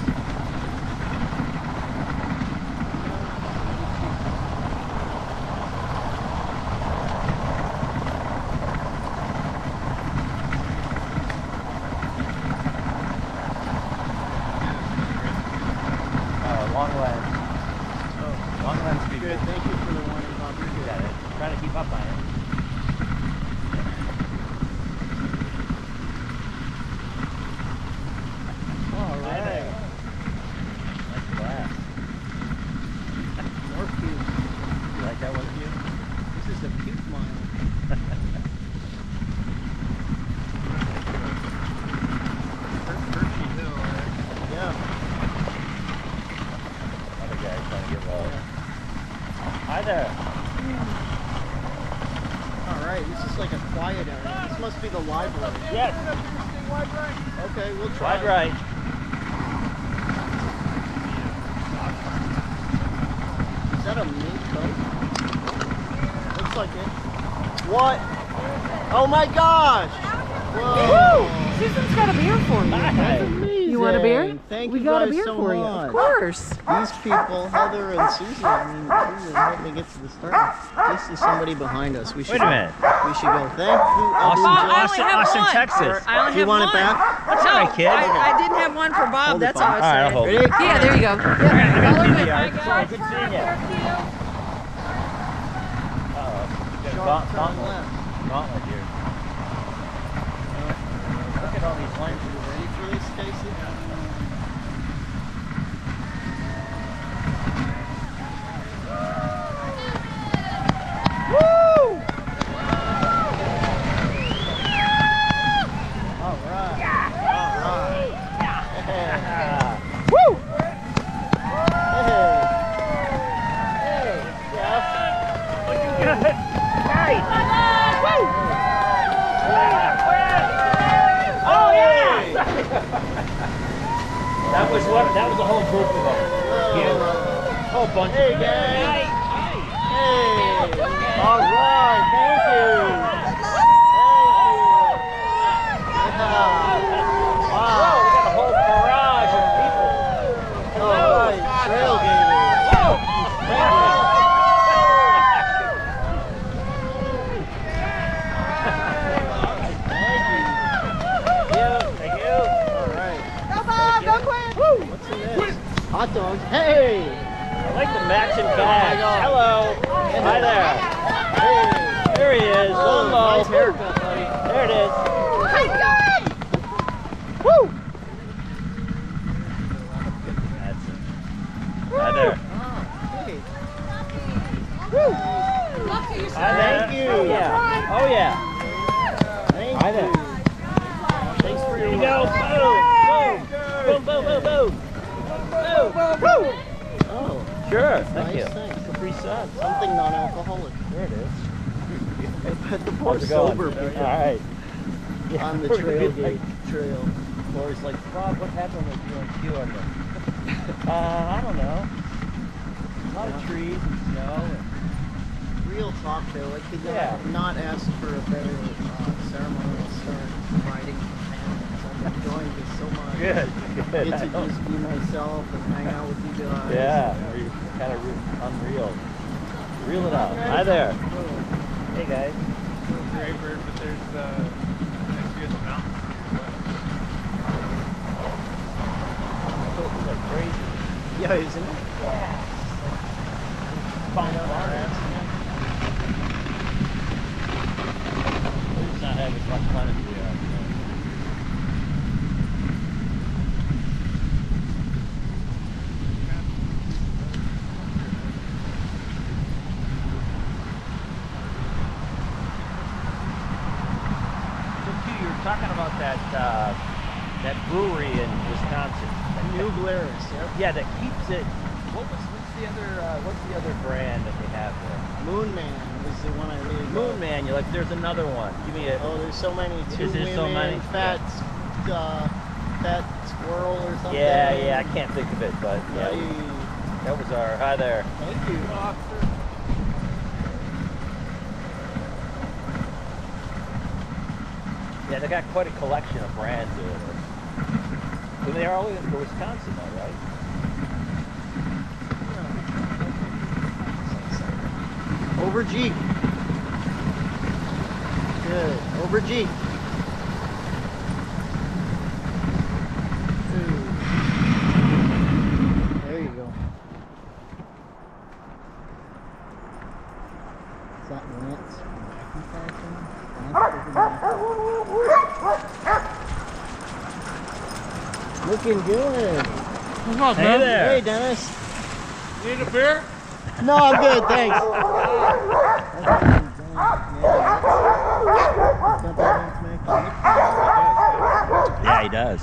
Uh, long lens. Long lens people. Good. Thank you for the warning, Bob. You're good. Got it. Trying to keep up on it. All Hi right. there. Nice glass. More cute. You like that one, Q? This is a cute mile. Alright, this is like a quiet area. This must be the library. Yes. Okay, we'll try. Wide right. Is that a mink coat? Looks like it. What? Oh my gosh! Whoa! Susan's got a beer for you. Hi. Amazing. You want a beer? Thank we you got guys a beer so for you. much. Of course. These people, Heather and Susan, I mean, Jesus, help me get to the start. This is somebody behind us. We should, Wait a minute. We should go. Thank you. Austin, Bob, I Austin, only have Austin, one. Texas. I only Do you have want one. it back? That's no, all right, kid. I, I didn't have one for Bob. Hold it, That's Bob. all I All right, I'll said. hold it. Ready? Yeah, there you go. I got, I got Follow K T V A. me. Good seeing you. Uh-oh. You got a Sharp gaunt- turn gauntlet. left. Gauntlet here. Look at all these lanes. You ready for this, Stacy? Woo! All right. All right. Yeah. Woo! Hey. Hey, Jeff. Looking good. Nice. Woo! Oh yeah! That was what? That was a whole group of them. Yeah. Whole bunch Hey, of them. guys. Hey. All right. Thank you. Thank you. Yeah. Whoa, Wow. we got a whole barrage of people. All right. Trailgaters. Whoa! Thank you. Thank you. Thank you. All right. Go, Bob. Go, Quinn. What's in this? Hot dogs. Hey. I like the matching my bags. God. Hello. Hi there. Hey. There he is. Oh, Hello. nice haircut, buddy. There it is. How you doing? Woo. That's it. Hi there. Oh, hey. Hi there. Thank you. Oh yeah. Oh yeah. Thank Hi there. you. Thanks for Here your you go. work. Boom. Boom. Boom. Boom. Boom. Boom. Boom. Oh, Sure. Thank nice, you. thanks. Capri Sun. Something non-alcoholic. There it is. I bet the poor How's it going? sober All people right. on the We're gonna be trailgate like- trail. Lori's like, Rob, what happened with you and Q on the? Uh, I don't know. A lot of trees and snow. And Real talk though, I could not, Yeah. not ask for a better uh, ceremonial start riding for families. I'm enjoying this so much. good. Good. Get I to know. just be myself and hang out with you guys. Yeah, re- kind of re- unreal. Reel it out. Hi there. Hey guys. Great bird, but there's uh, next to the mountains. It's like crazy. Yeah, isn't it? Find out our ass. We're just not having much fun as we are. You were talking about that uh, that brewery in Wisconsin. New Glarus, yep. Yeah, that keeps it. What was what's the other uh, what's the other brand that they have there? Moon Man was the one I really Moon loved. Man. You're like, there's another one. Give me a. Oh, there's so many. Two Is there women, so many? fat, uh, fat squirrel or something. Yeah, yeah. I can't think of it, but yeah, Hey, that was our. Hi there. thank you. Yeah, they got quite a collection of brands there. And they are all in Wisconsin, though, right? Over G. Good. Over G. Ooh. There you go. Is that Lance? Looking good. Hey there. Hey, Dennis. Need a beer? No, I'm good, thanks. Yeah, he does.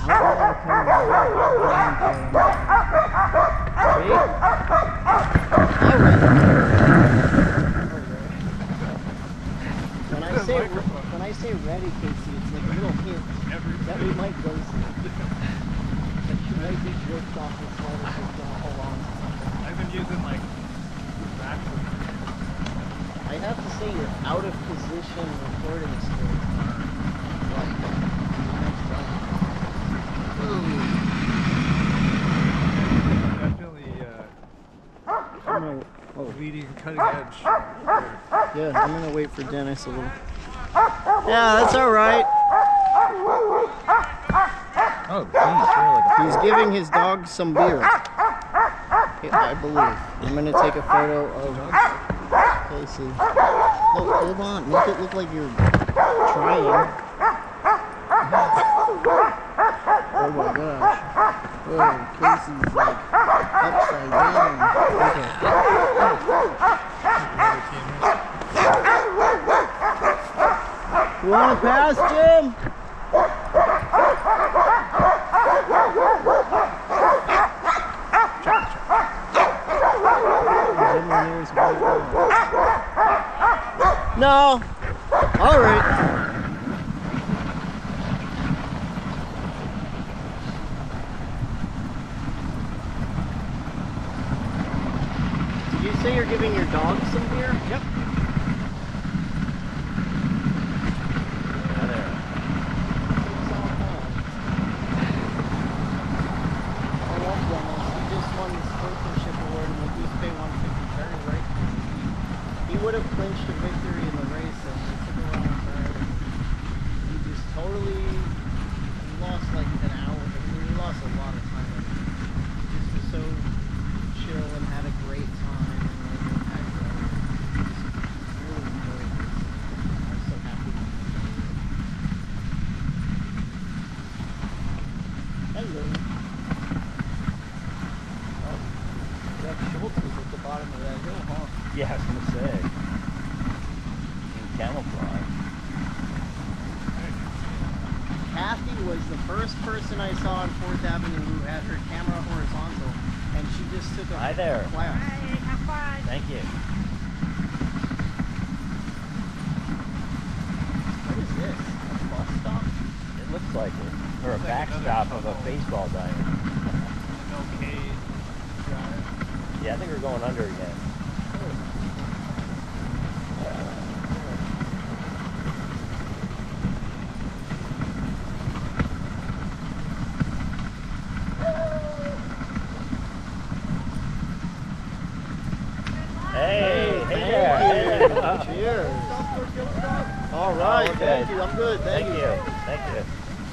ready, Casey. It's like a little hint that we might go soon. That you might be jerked off with sled for so long. I've been using like backwards. I have to say your out of position recording skills are like next level. Definitely uh, I'm gonna, oh. leading cutting edge. Yeah, I'm gonna wait for Dennis a little. Yeah, that's all right. Oh, geez, really? He's giving his dog some beer. I believe. I'm gonna take a photo of Casey. Look, hold on. Make it look like you're trying. Oh my gosh. Oh, Casey's like upside down. Okay. You wanna pass, Jim? No. All right. Did you say you're giving your dog some beer? Yep. He would have clinched a victory in the race and it took a while forever. He just totally lost like an hour. I mean, he lost a lot of time. He just was so chill and had a great time and like no had just really enjoyed this. I was so happy. Hello. Oh, Jeff Schultz was at the bottom of that hill, huh? Yeah, I was gonna say. In camouflage. Kathy was the first person I saw on fourth Avenue who had her camera horizontal, and she just took a Hi there. class. Hey, have fun. Thank you. What is this? A bus stop? It looks like it. Or a Looks like backstop another of a tunnel. baseball diamond. Okay. Yeah, I think we're going under again. Hey, hey there. Thank you. Cheers. All right, Oh, okay. thank you. I'm good. Thank, Thank you. Thank you.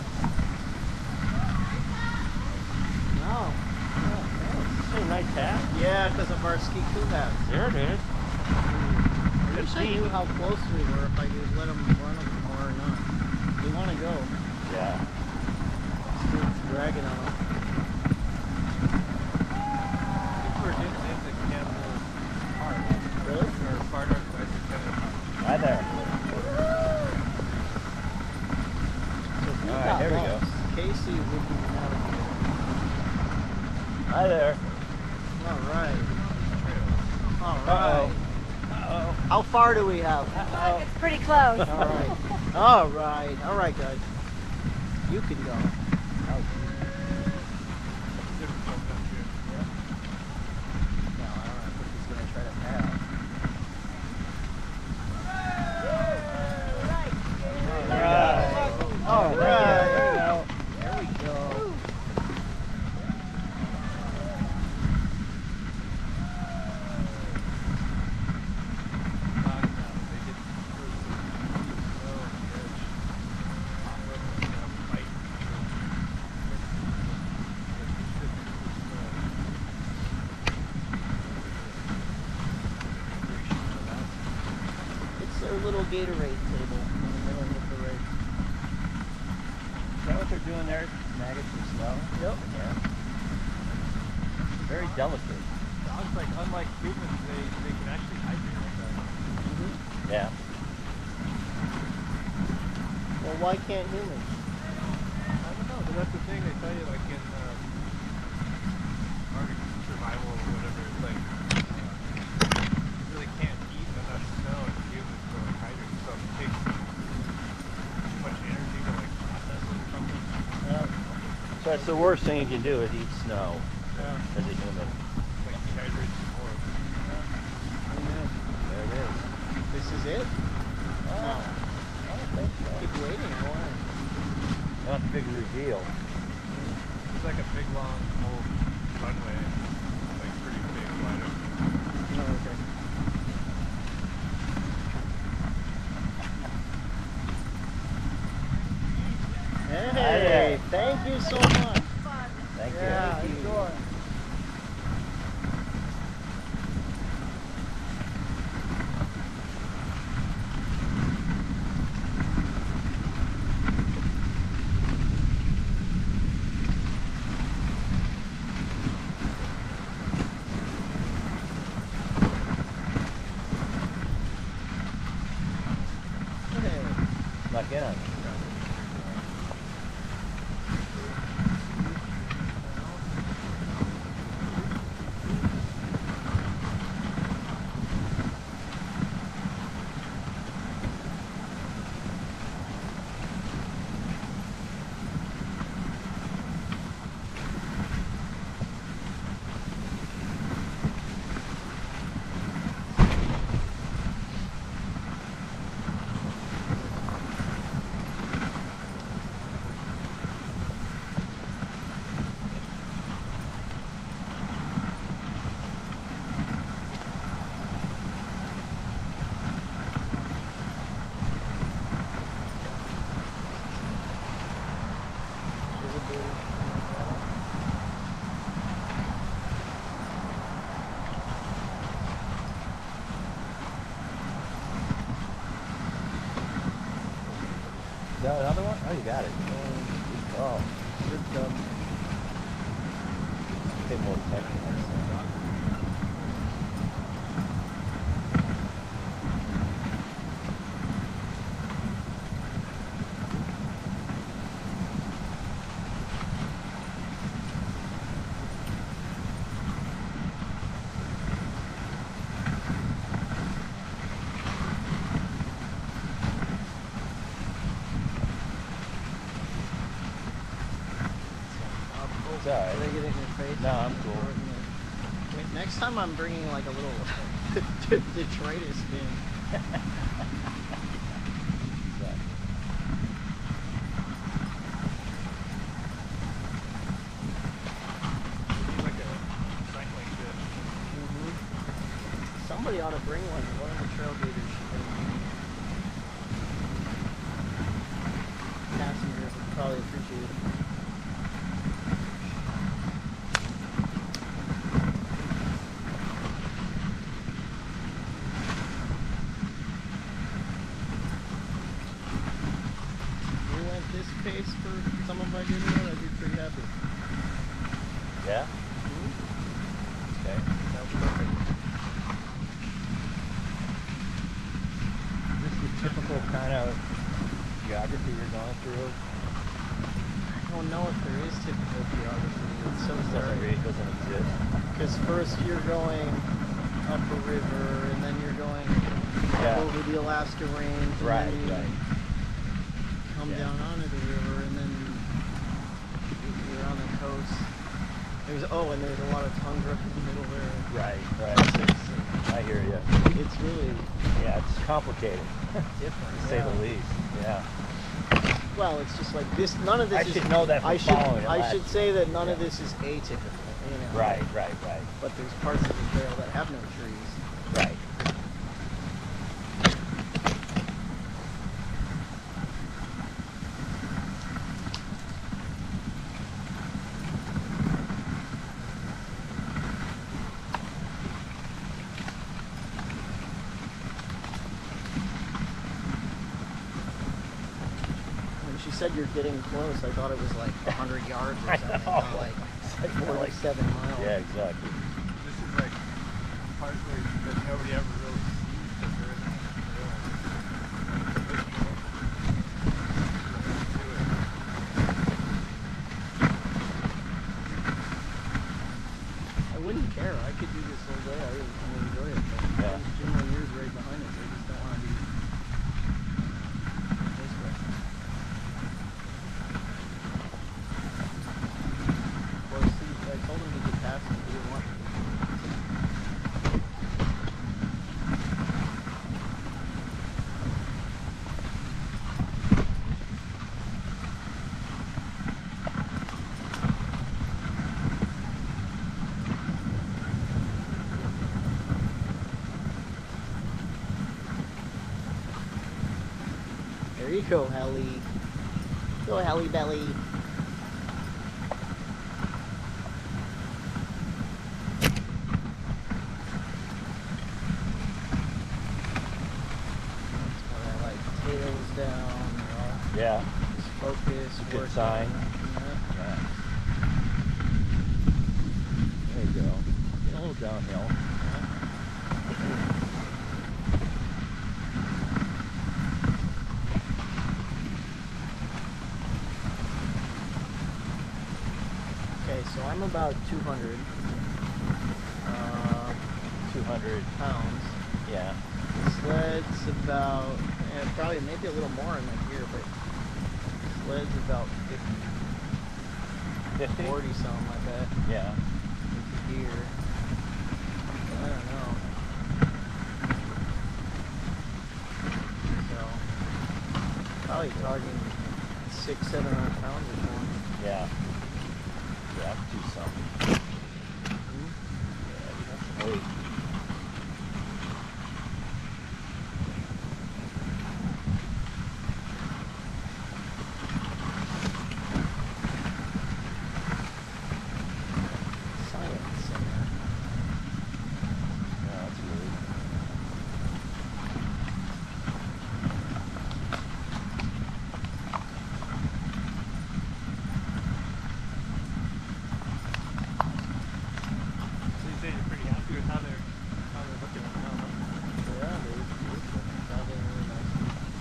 No. So nice hat. Yeah, because of our ski coup hats. There it is. I wish I knew how close we were if I could let them run them or not. They want to go. Yeah. Still dragging on them. Really? Hi there. So if we All right, got here we go. lost, Casey would be navigating. Hi there. All right. All Uh-oh. right. Uh-oh. How far do we have? Uh-oh. It's pretty close. All right. All right. All right, guys. You can go. No, I don't know. I think he's going to try to pass. All right. All right. There we go. It's their little Gatorade table in the middle of the race. Is that what they're doing there? Maggots and snow? Yep. Yeah. Very delicate. Dogs, like, unlike humans, they, they can actually hydrate like that. Yeah. Well, why can't humans? I don't know, but that's the thing they tell you, like in uh, Arctic survival or whatever. It's like uh, you really can't eat enough snow if humans go like hydrate. So it takes That's the worst thing you can do is eat snow Yeah. as a human. Like dehydrates more. There it is. This is it? Oh, No. I don't think so. Keep waiting. Why? Not the big reveal. It's like a big long old runway. Like pretty big wide open. Oh, okay. Hey, thank you so much. Thank you. Yeah, Thank you. enjoy. Snuck in on you. Is that another one? Oh, you got it. Oh, good um, a bit more technical. Sorry. Did I get it in your face? No, I'm cool. Wait, next time I'm bringing like a little detritus bin. Like a cycling bit. Mm-hmm. Somebody ought to bring one. One of the trailgaters should bring one. Passengers would probably appreciate it. Pace for some of my Iditarod, I'd be pretty happy. Yeah? Mm-hmm. Okay. Sounds perfect. Is this the typical kind of geography you're going through? I don't know if there is typical geography. It's so Doesn't sorry. really doesn't exist. Because first you're going up a river, and then you're going Yeah. over the Alaska Range, and Right, then you right. come Yeah. down onto the river, and then you're on the coast. There's oh, and there's a lot of tundra in the middle there. Right, right. It's, I hear you. it's really Yeah, it's complicated, different. to say yeah. the least. Yeah. Well, it's just like this. None of this I is. should know that from I should. following it I last should say that none of yeah. this is atypical. You know. Right, right, right. But there's parts of the trail that have no trees. Right. When she said you're getting close, I thought it was like a hundred yards or I something, know. not like It's like more like forty-seven miles. Yeah, exactly. This is like parts where that nobody ever really sees because there isn't I wouldn't care. I could do this all day. I would I would enjoy it. But Yeah. there's two more years right behind us. I just don't want to be this way. There you go, Helly. Go, Helly Belly. Tails down, you know, Yeah. just focus, Good work. sign. Yeah. Yeah. There you go. Get a little downhill. Okay, so I'm about two hundred uh, two hundred. pounds. Yeah. Sled's about, eh, probably maybe a little more in my gear, but Sled's about fifty, fifty? forty something, I bet, Yeah. with the gear. I don't know. So, probably talking six, seven hundred pounds or more. Yeah. Yeah, I'll do something. Mhm. Yeah, that's weight. Science in there. Yeah, that's weird. So you say you're pretty happy with how they're how they're looking now, huh? Yeah, dude. Beautiful. That is really nice.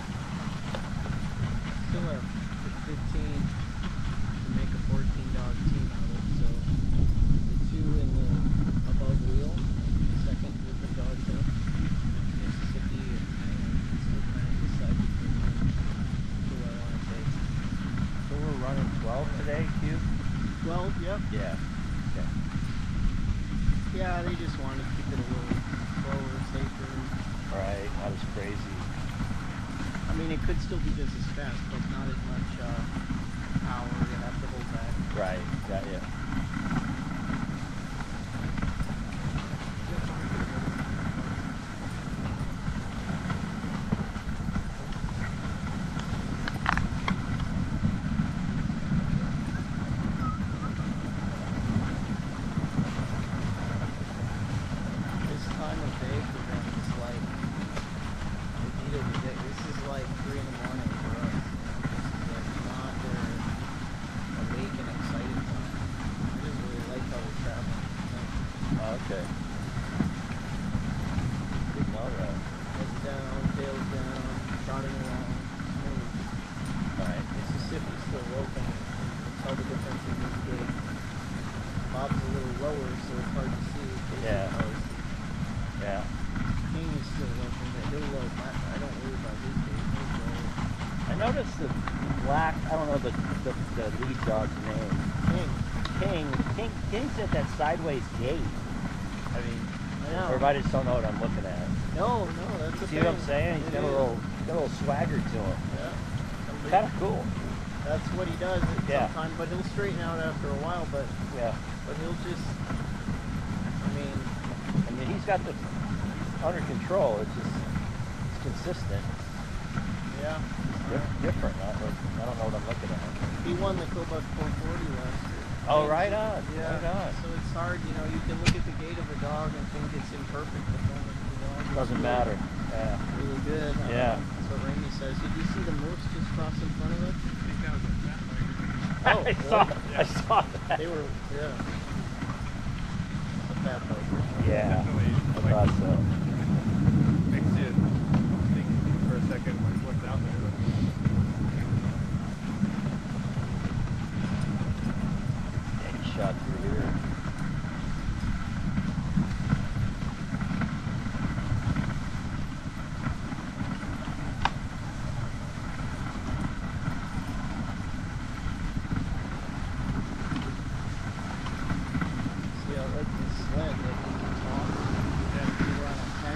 Still have fifteen to make a fourteen dog team out of it. So the two in the above wheel, the second group of dogs up, Mississippi, and I still kind of decide between who I want to take. So we're running twelve today, Q? Twelve, yep. Yeah. Okay. Yeah, they just wanted to keep it a little slower, safer. Right, not as crazy. I mean, it could still be just as fast, but not as much uh, power you have to hold back. Right, got ya. This time of day for them is like the heat of the day. This is like three in the morning for us. You know? This is like not their awake and excited time. I just really like how they're traveling. Oh, okay. Didn't know that. Heads down, tails down, trotting along, smooth. Right. Mississippi's still open. You can tell the difference in this gate. Bob's a little lower, so it's hard to see. Yeah. Post. Yeah. King is still open, but he'll low. I, I don't worry about his gate. He'll go. I noticed the black, I don't know the, the, the lead dog's name. King. King, King, King's at that sideways gate. I mean, I know. or if I just don't know what I'm looking at. No, no, that's the See thing. what I'm saying? He's It got a is. little, got a little swagger to him. Yeah. Somebody- Kind of cool. That's what he does at Yeah. sometimes, but he'll straighten out after a while. But Yeah. but he'll just. I mean, I mean, he's got the under control. It's just, it's consistent. yeah. Dif- different. I don't, I don't know what I'm looking at. He won the Kobuck four forty last year. Oh, And right so- on. Yeah. Right on. So it's hard, you know. You can look at the gait of a dog and think it's imperfect, but then the dog is Doesn't really- matter. Yeah. Really good. Uh, Yeah. That's what Randy says. Did you see the moose just cross in front of us? I think that was a fat tiger. Oh, I saw, really? I saw that. They were, yeah. A fat dog. Yeah, Definitely, I like, thought so. makes you think for a second, like, what's out there. Yeah, he shot through here. See, I like this sled that we can talk. Yeah. We were on a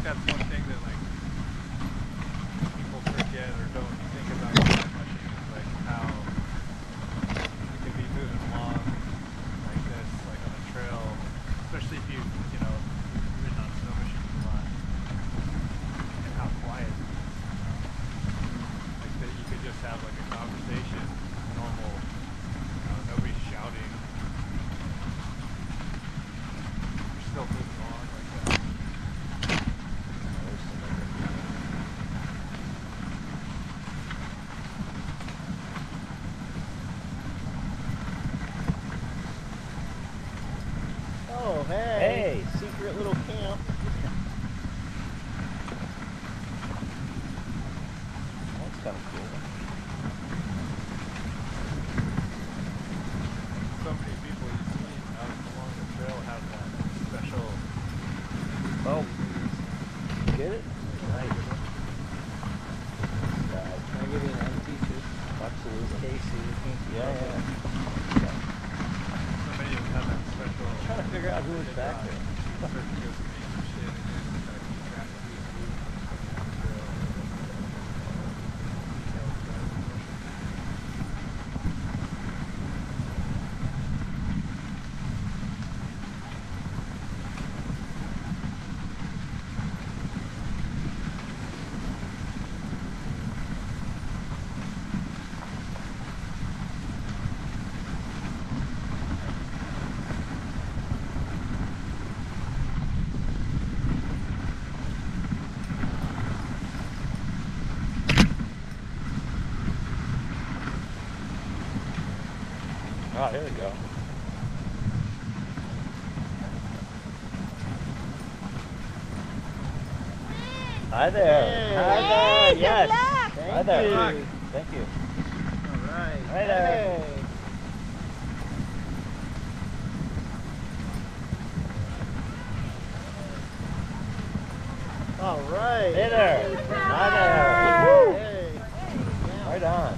that's one thing that like people forget or don't think about that much is like how you can be moving along like this, like on a trail, especially if you, you know, you've ridden on snow machines a lot, and how quiet it is. Like that you could just have like a conversation, normal, you know, nobody's shouting. You're still moving along like that. Oh, hey. Hey. Secret little camp. That's kind of cool. So many people you see out along the trail have that special. Oh, get it? Nice. Can I give you an empty too? Absolutely. Casey. Yeah, yeah. So many of them have that special. Trying to figure out who was back there. Oh, here we go. Hi there. Hey. Hi Hey, there. good Yes. luck. Hi Thank there. you. Thank you. All right. Hi there. Hey. All right. Hey there. Hi there. Woo. Hey. Right on.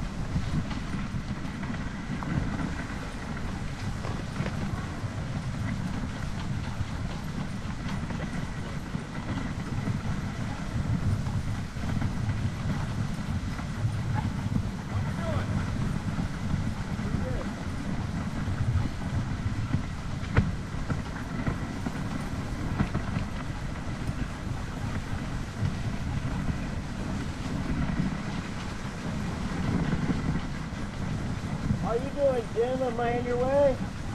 How you doing, Jim? Am I in your way?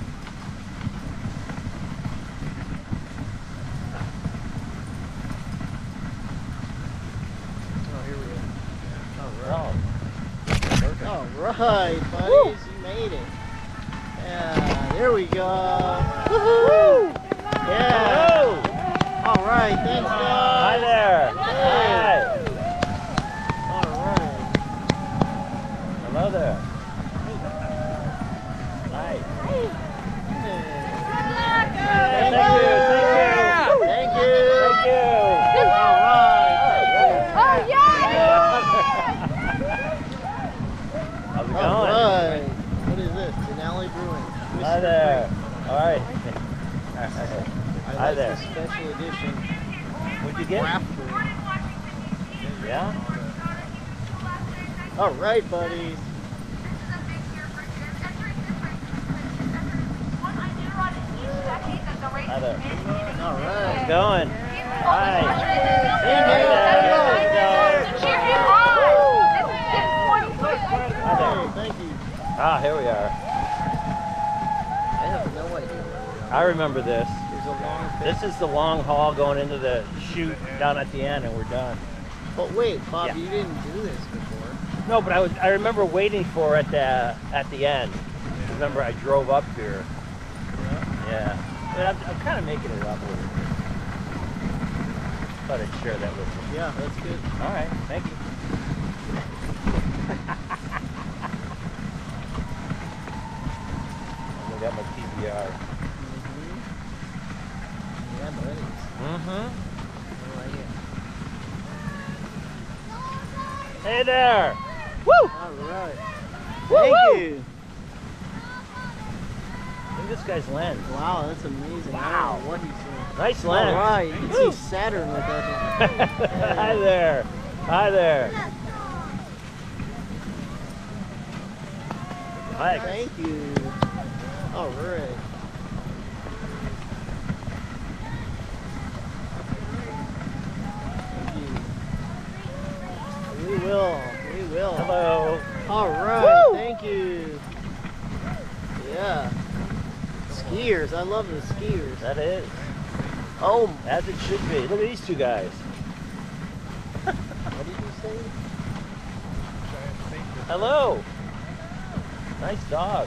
Oh, here we go. Oh, perfect. All right, buddies, you made it. Yeah, there we go. Woohoo! Yeah. Hello. All right, thanks, Hi guys. there. Hey. Hi. All right. Hello there. Hi. Hey. Thank Thank you. you. Thank you. Thank you. Thank you. All right. Oh, yeah! How's it All going? right. What is this? Denali Brewing. Hi there. All right. I Hi like there. the special edition What'd you get? craft brew. Yeah? All right, buddies. Hi there. All How's right. it going? Hi. Hey, man. Hi there. Hey, thank you. Ah, here we are. I have no idea where we are. I remember this. There's a long This is the long haul going into the chute down at the end, and we're done. But wait, Bob, Yeah. you didn't do this before. No, but I was I remember waiting for it at the at the end. Remember, I drove up here. Yeah. But I'm, I'm kind of making it up a little bit. Thought I'd share that with you. Yeah, that's good. All right, thank you. I got my P B R. Mm-hmm. Yeah, buddies. Mm-hmm. I like it. Hey there. Woo! All right. Woo, Thank woo. you. Look at this guy's lens. Wow, that's amazing. I Wow. don't know what he's doing. Nice All lens. right, you can see Saturn with that. Hi there. Hi there. Hi. Thank you. All right. Thank you. We will. We will. Hello. All right. Woo! Thank you. Yeah. Skiers. I love the skiers. That is. Oh, As it should be. Look at these two guys. what did you say? Hello. Nice dogs.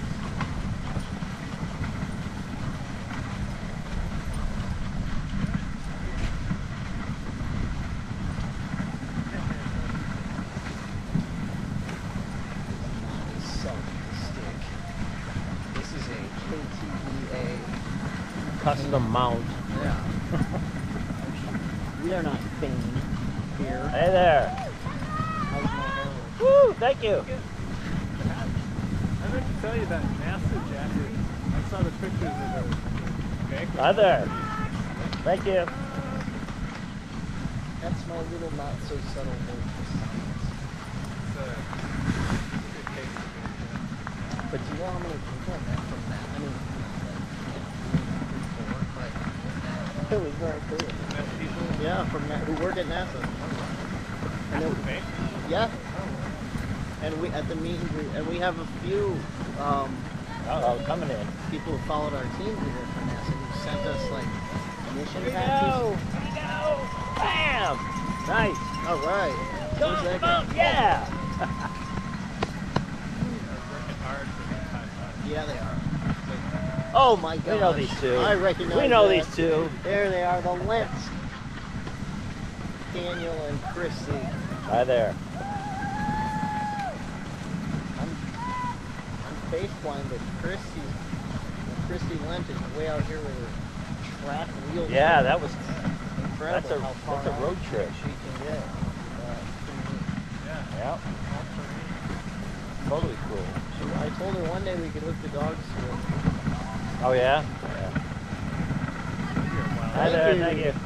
This is a K T V A. Custom mount. Yeah. We are not Fame here. Hey there. How's my hair? Woo, thank you. I meant to tell you that NASA jacket. I saw the pictures of the bank. Hi there. Thank you. That's my little not so subtle note. It's a good case. But do you know how many people I met from that? I mean, not like it was very cool. Met people. Yeah, from that who work at NASA. And it, Bank? yeah. And we at the meet and greet, and we have a few um, Uh oh, coming in. people who followed our team who work for NASA who sent us like mission Here we patches. go. Here we go. Bam. Nice. All right. Go Where's on, that come on. guy? Yeah. Working hard for the time. Yeah, they are. Oh my God! We know these two. I recognize. We know that. these two. There they are, the Lents. Daniel and Chrissy. Hi there. I'm, I'm face blind, but Chrissy's, Chrissy Lent is way out here with her track wheels. Yeah, that was incredible. that's a- how far that's a road out trip. she can get. Uh, it's pretty neat. Yeah. yeah. Totally cool. She, I told her one day we could hook the dogs to it. Oh yeah. Yeah. Hi Thank there. you. Thank you.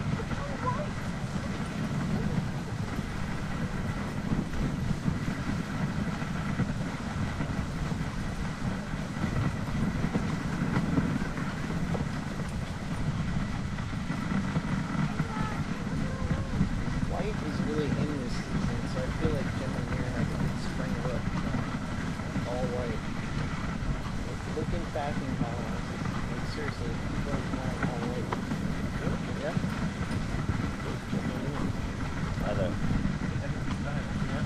White is really in this season, so I feel like Jim and Mir has a good spring look. All white. Like, looking back in colors, like seriously, people are wearing all white. Yeah. Hi there. Yeah.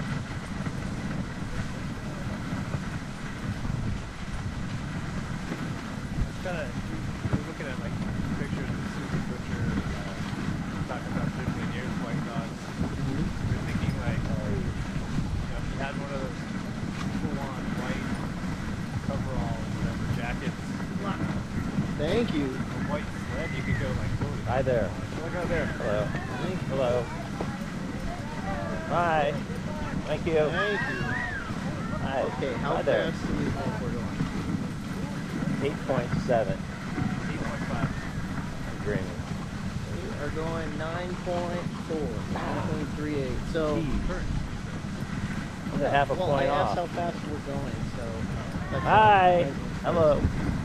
It's kind of, we're looking at like pictures of Susie Butcher uh, talking about fifteen years white dogs. We're thinking like, you know, if you had one of those full-on white coveralls, whatever, jackets, Thank you. a white sled, you could go like totally. Hi there. Look out there. Hello. Hello. Hi. Thank you. Thank you. Hi. Okay, how Hi there. fast do we think we're going? eight point seven. eight point five. I'm dreaming. We are going nine point four, nine point three eight. So, It's a half a well, point I asked off. how fast we're going, so. that's- Hi. Hello.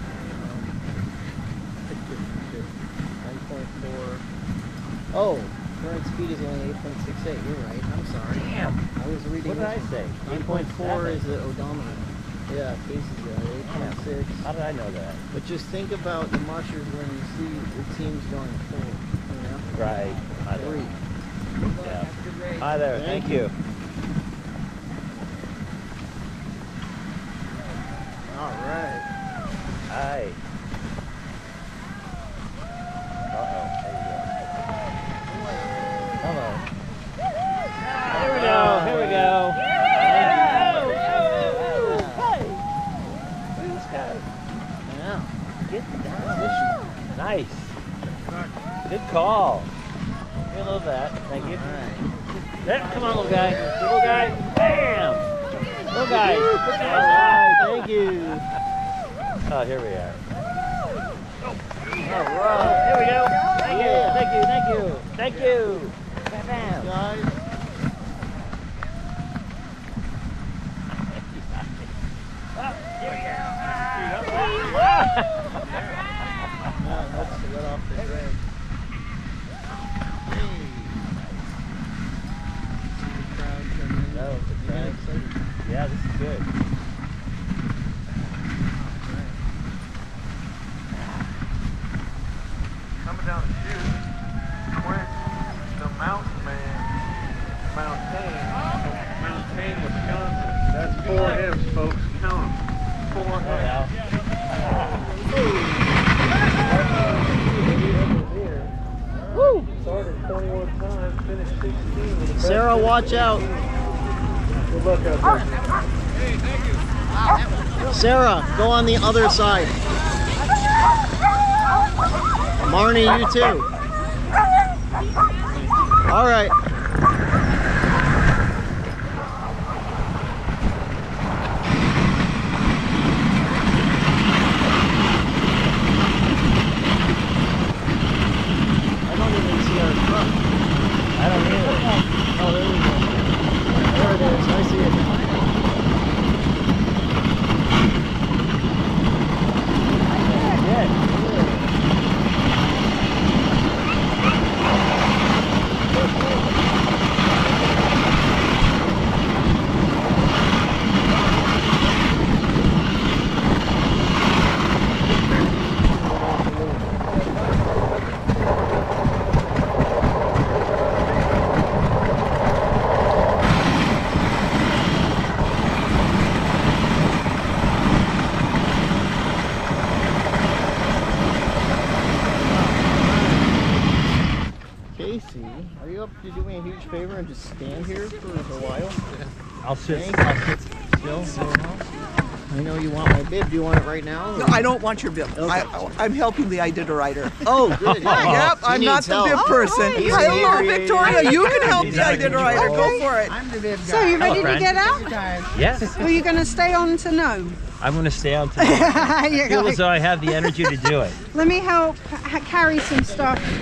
nine point four. Oh, current speed is only eight point six eight. You're right. I'm sorry. Damn. I was reading. What did I this say? one. nine point four eight is the odometer. Yeah, Casey's got it. eight point six. How did I know that? But just think about the mushers when you see the teams going full. You know? Right. Hi there. Three. Yeah. Hi there. Thank Thank you. All right. Hi. Uh-oh. There you go. Hello. Here we go. Here we go. Hey. Look at this guy. Yeah. Get down. Nice. Good call. Give me a little of that. Thank you. All right. There, come on, little guy. Little guy. Bam. Little guy. Put All that right. Thank you. Oh, here we are. right. Here we go. Thank you. Thank you. Thank you. Thank you. Bam. Guys. Here we go. Yeah, that's to let off the drag. Hey. See the crowd coming in. That was the You get crowd. excited? Yeah, this is good. Coming down the chute, Quince, the mountain man, Mountain, Mountain, Wisconsin. That's four M's, folks. Count 'em. Four Oh, M's. yeah. Woo! Started twenty-one times, finished sixteen. with the best Sarah, finish. watch out. Good luck out there. Sarah, go on the other side. Marnie, you too. All right. I don't even see our truck. I don't either. Oh, there we go. There it is. I see it now. Good. Casey, are you up to do me a huge favor and just stand here for a while? I'll sit. Thank I'll sit still. I know you want my bib. Do you want it right now? No, I don't want your bib. Okay. I, I'm helping the Iditarider. Oh, good. Yeah. Yep, I'm He not needs the help. bib person. He's Hello, inebriated. Victoria. You can help He's the not a control. Iditarider. Go Okay. for it. I'm the bib guy. So you ready Hello, to friend. get out? Yes. Or you going to stay on to no? I'm going to stay on to You I feel go. as though I have the energy to do it. Let me help ha- carry some stuff.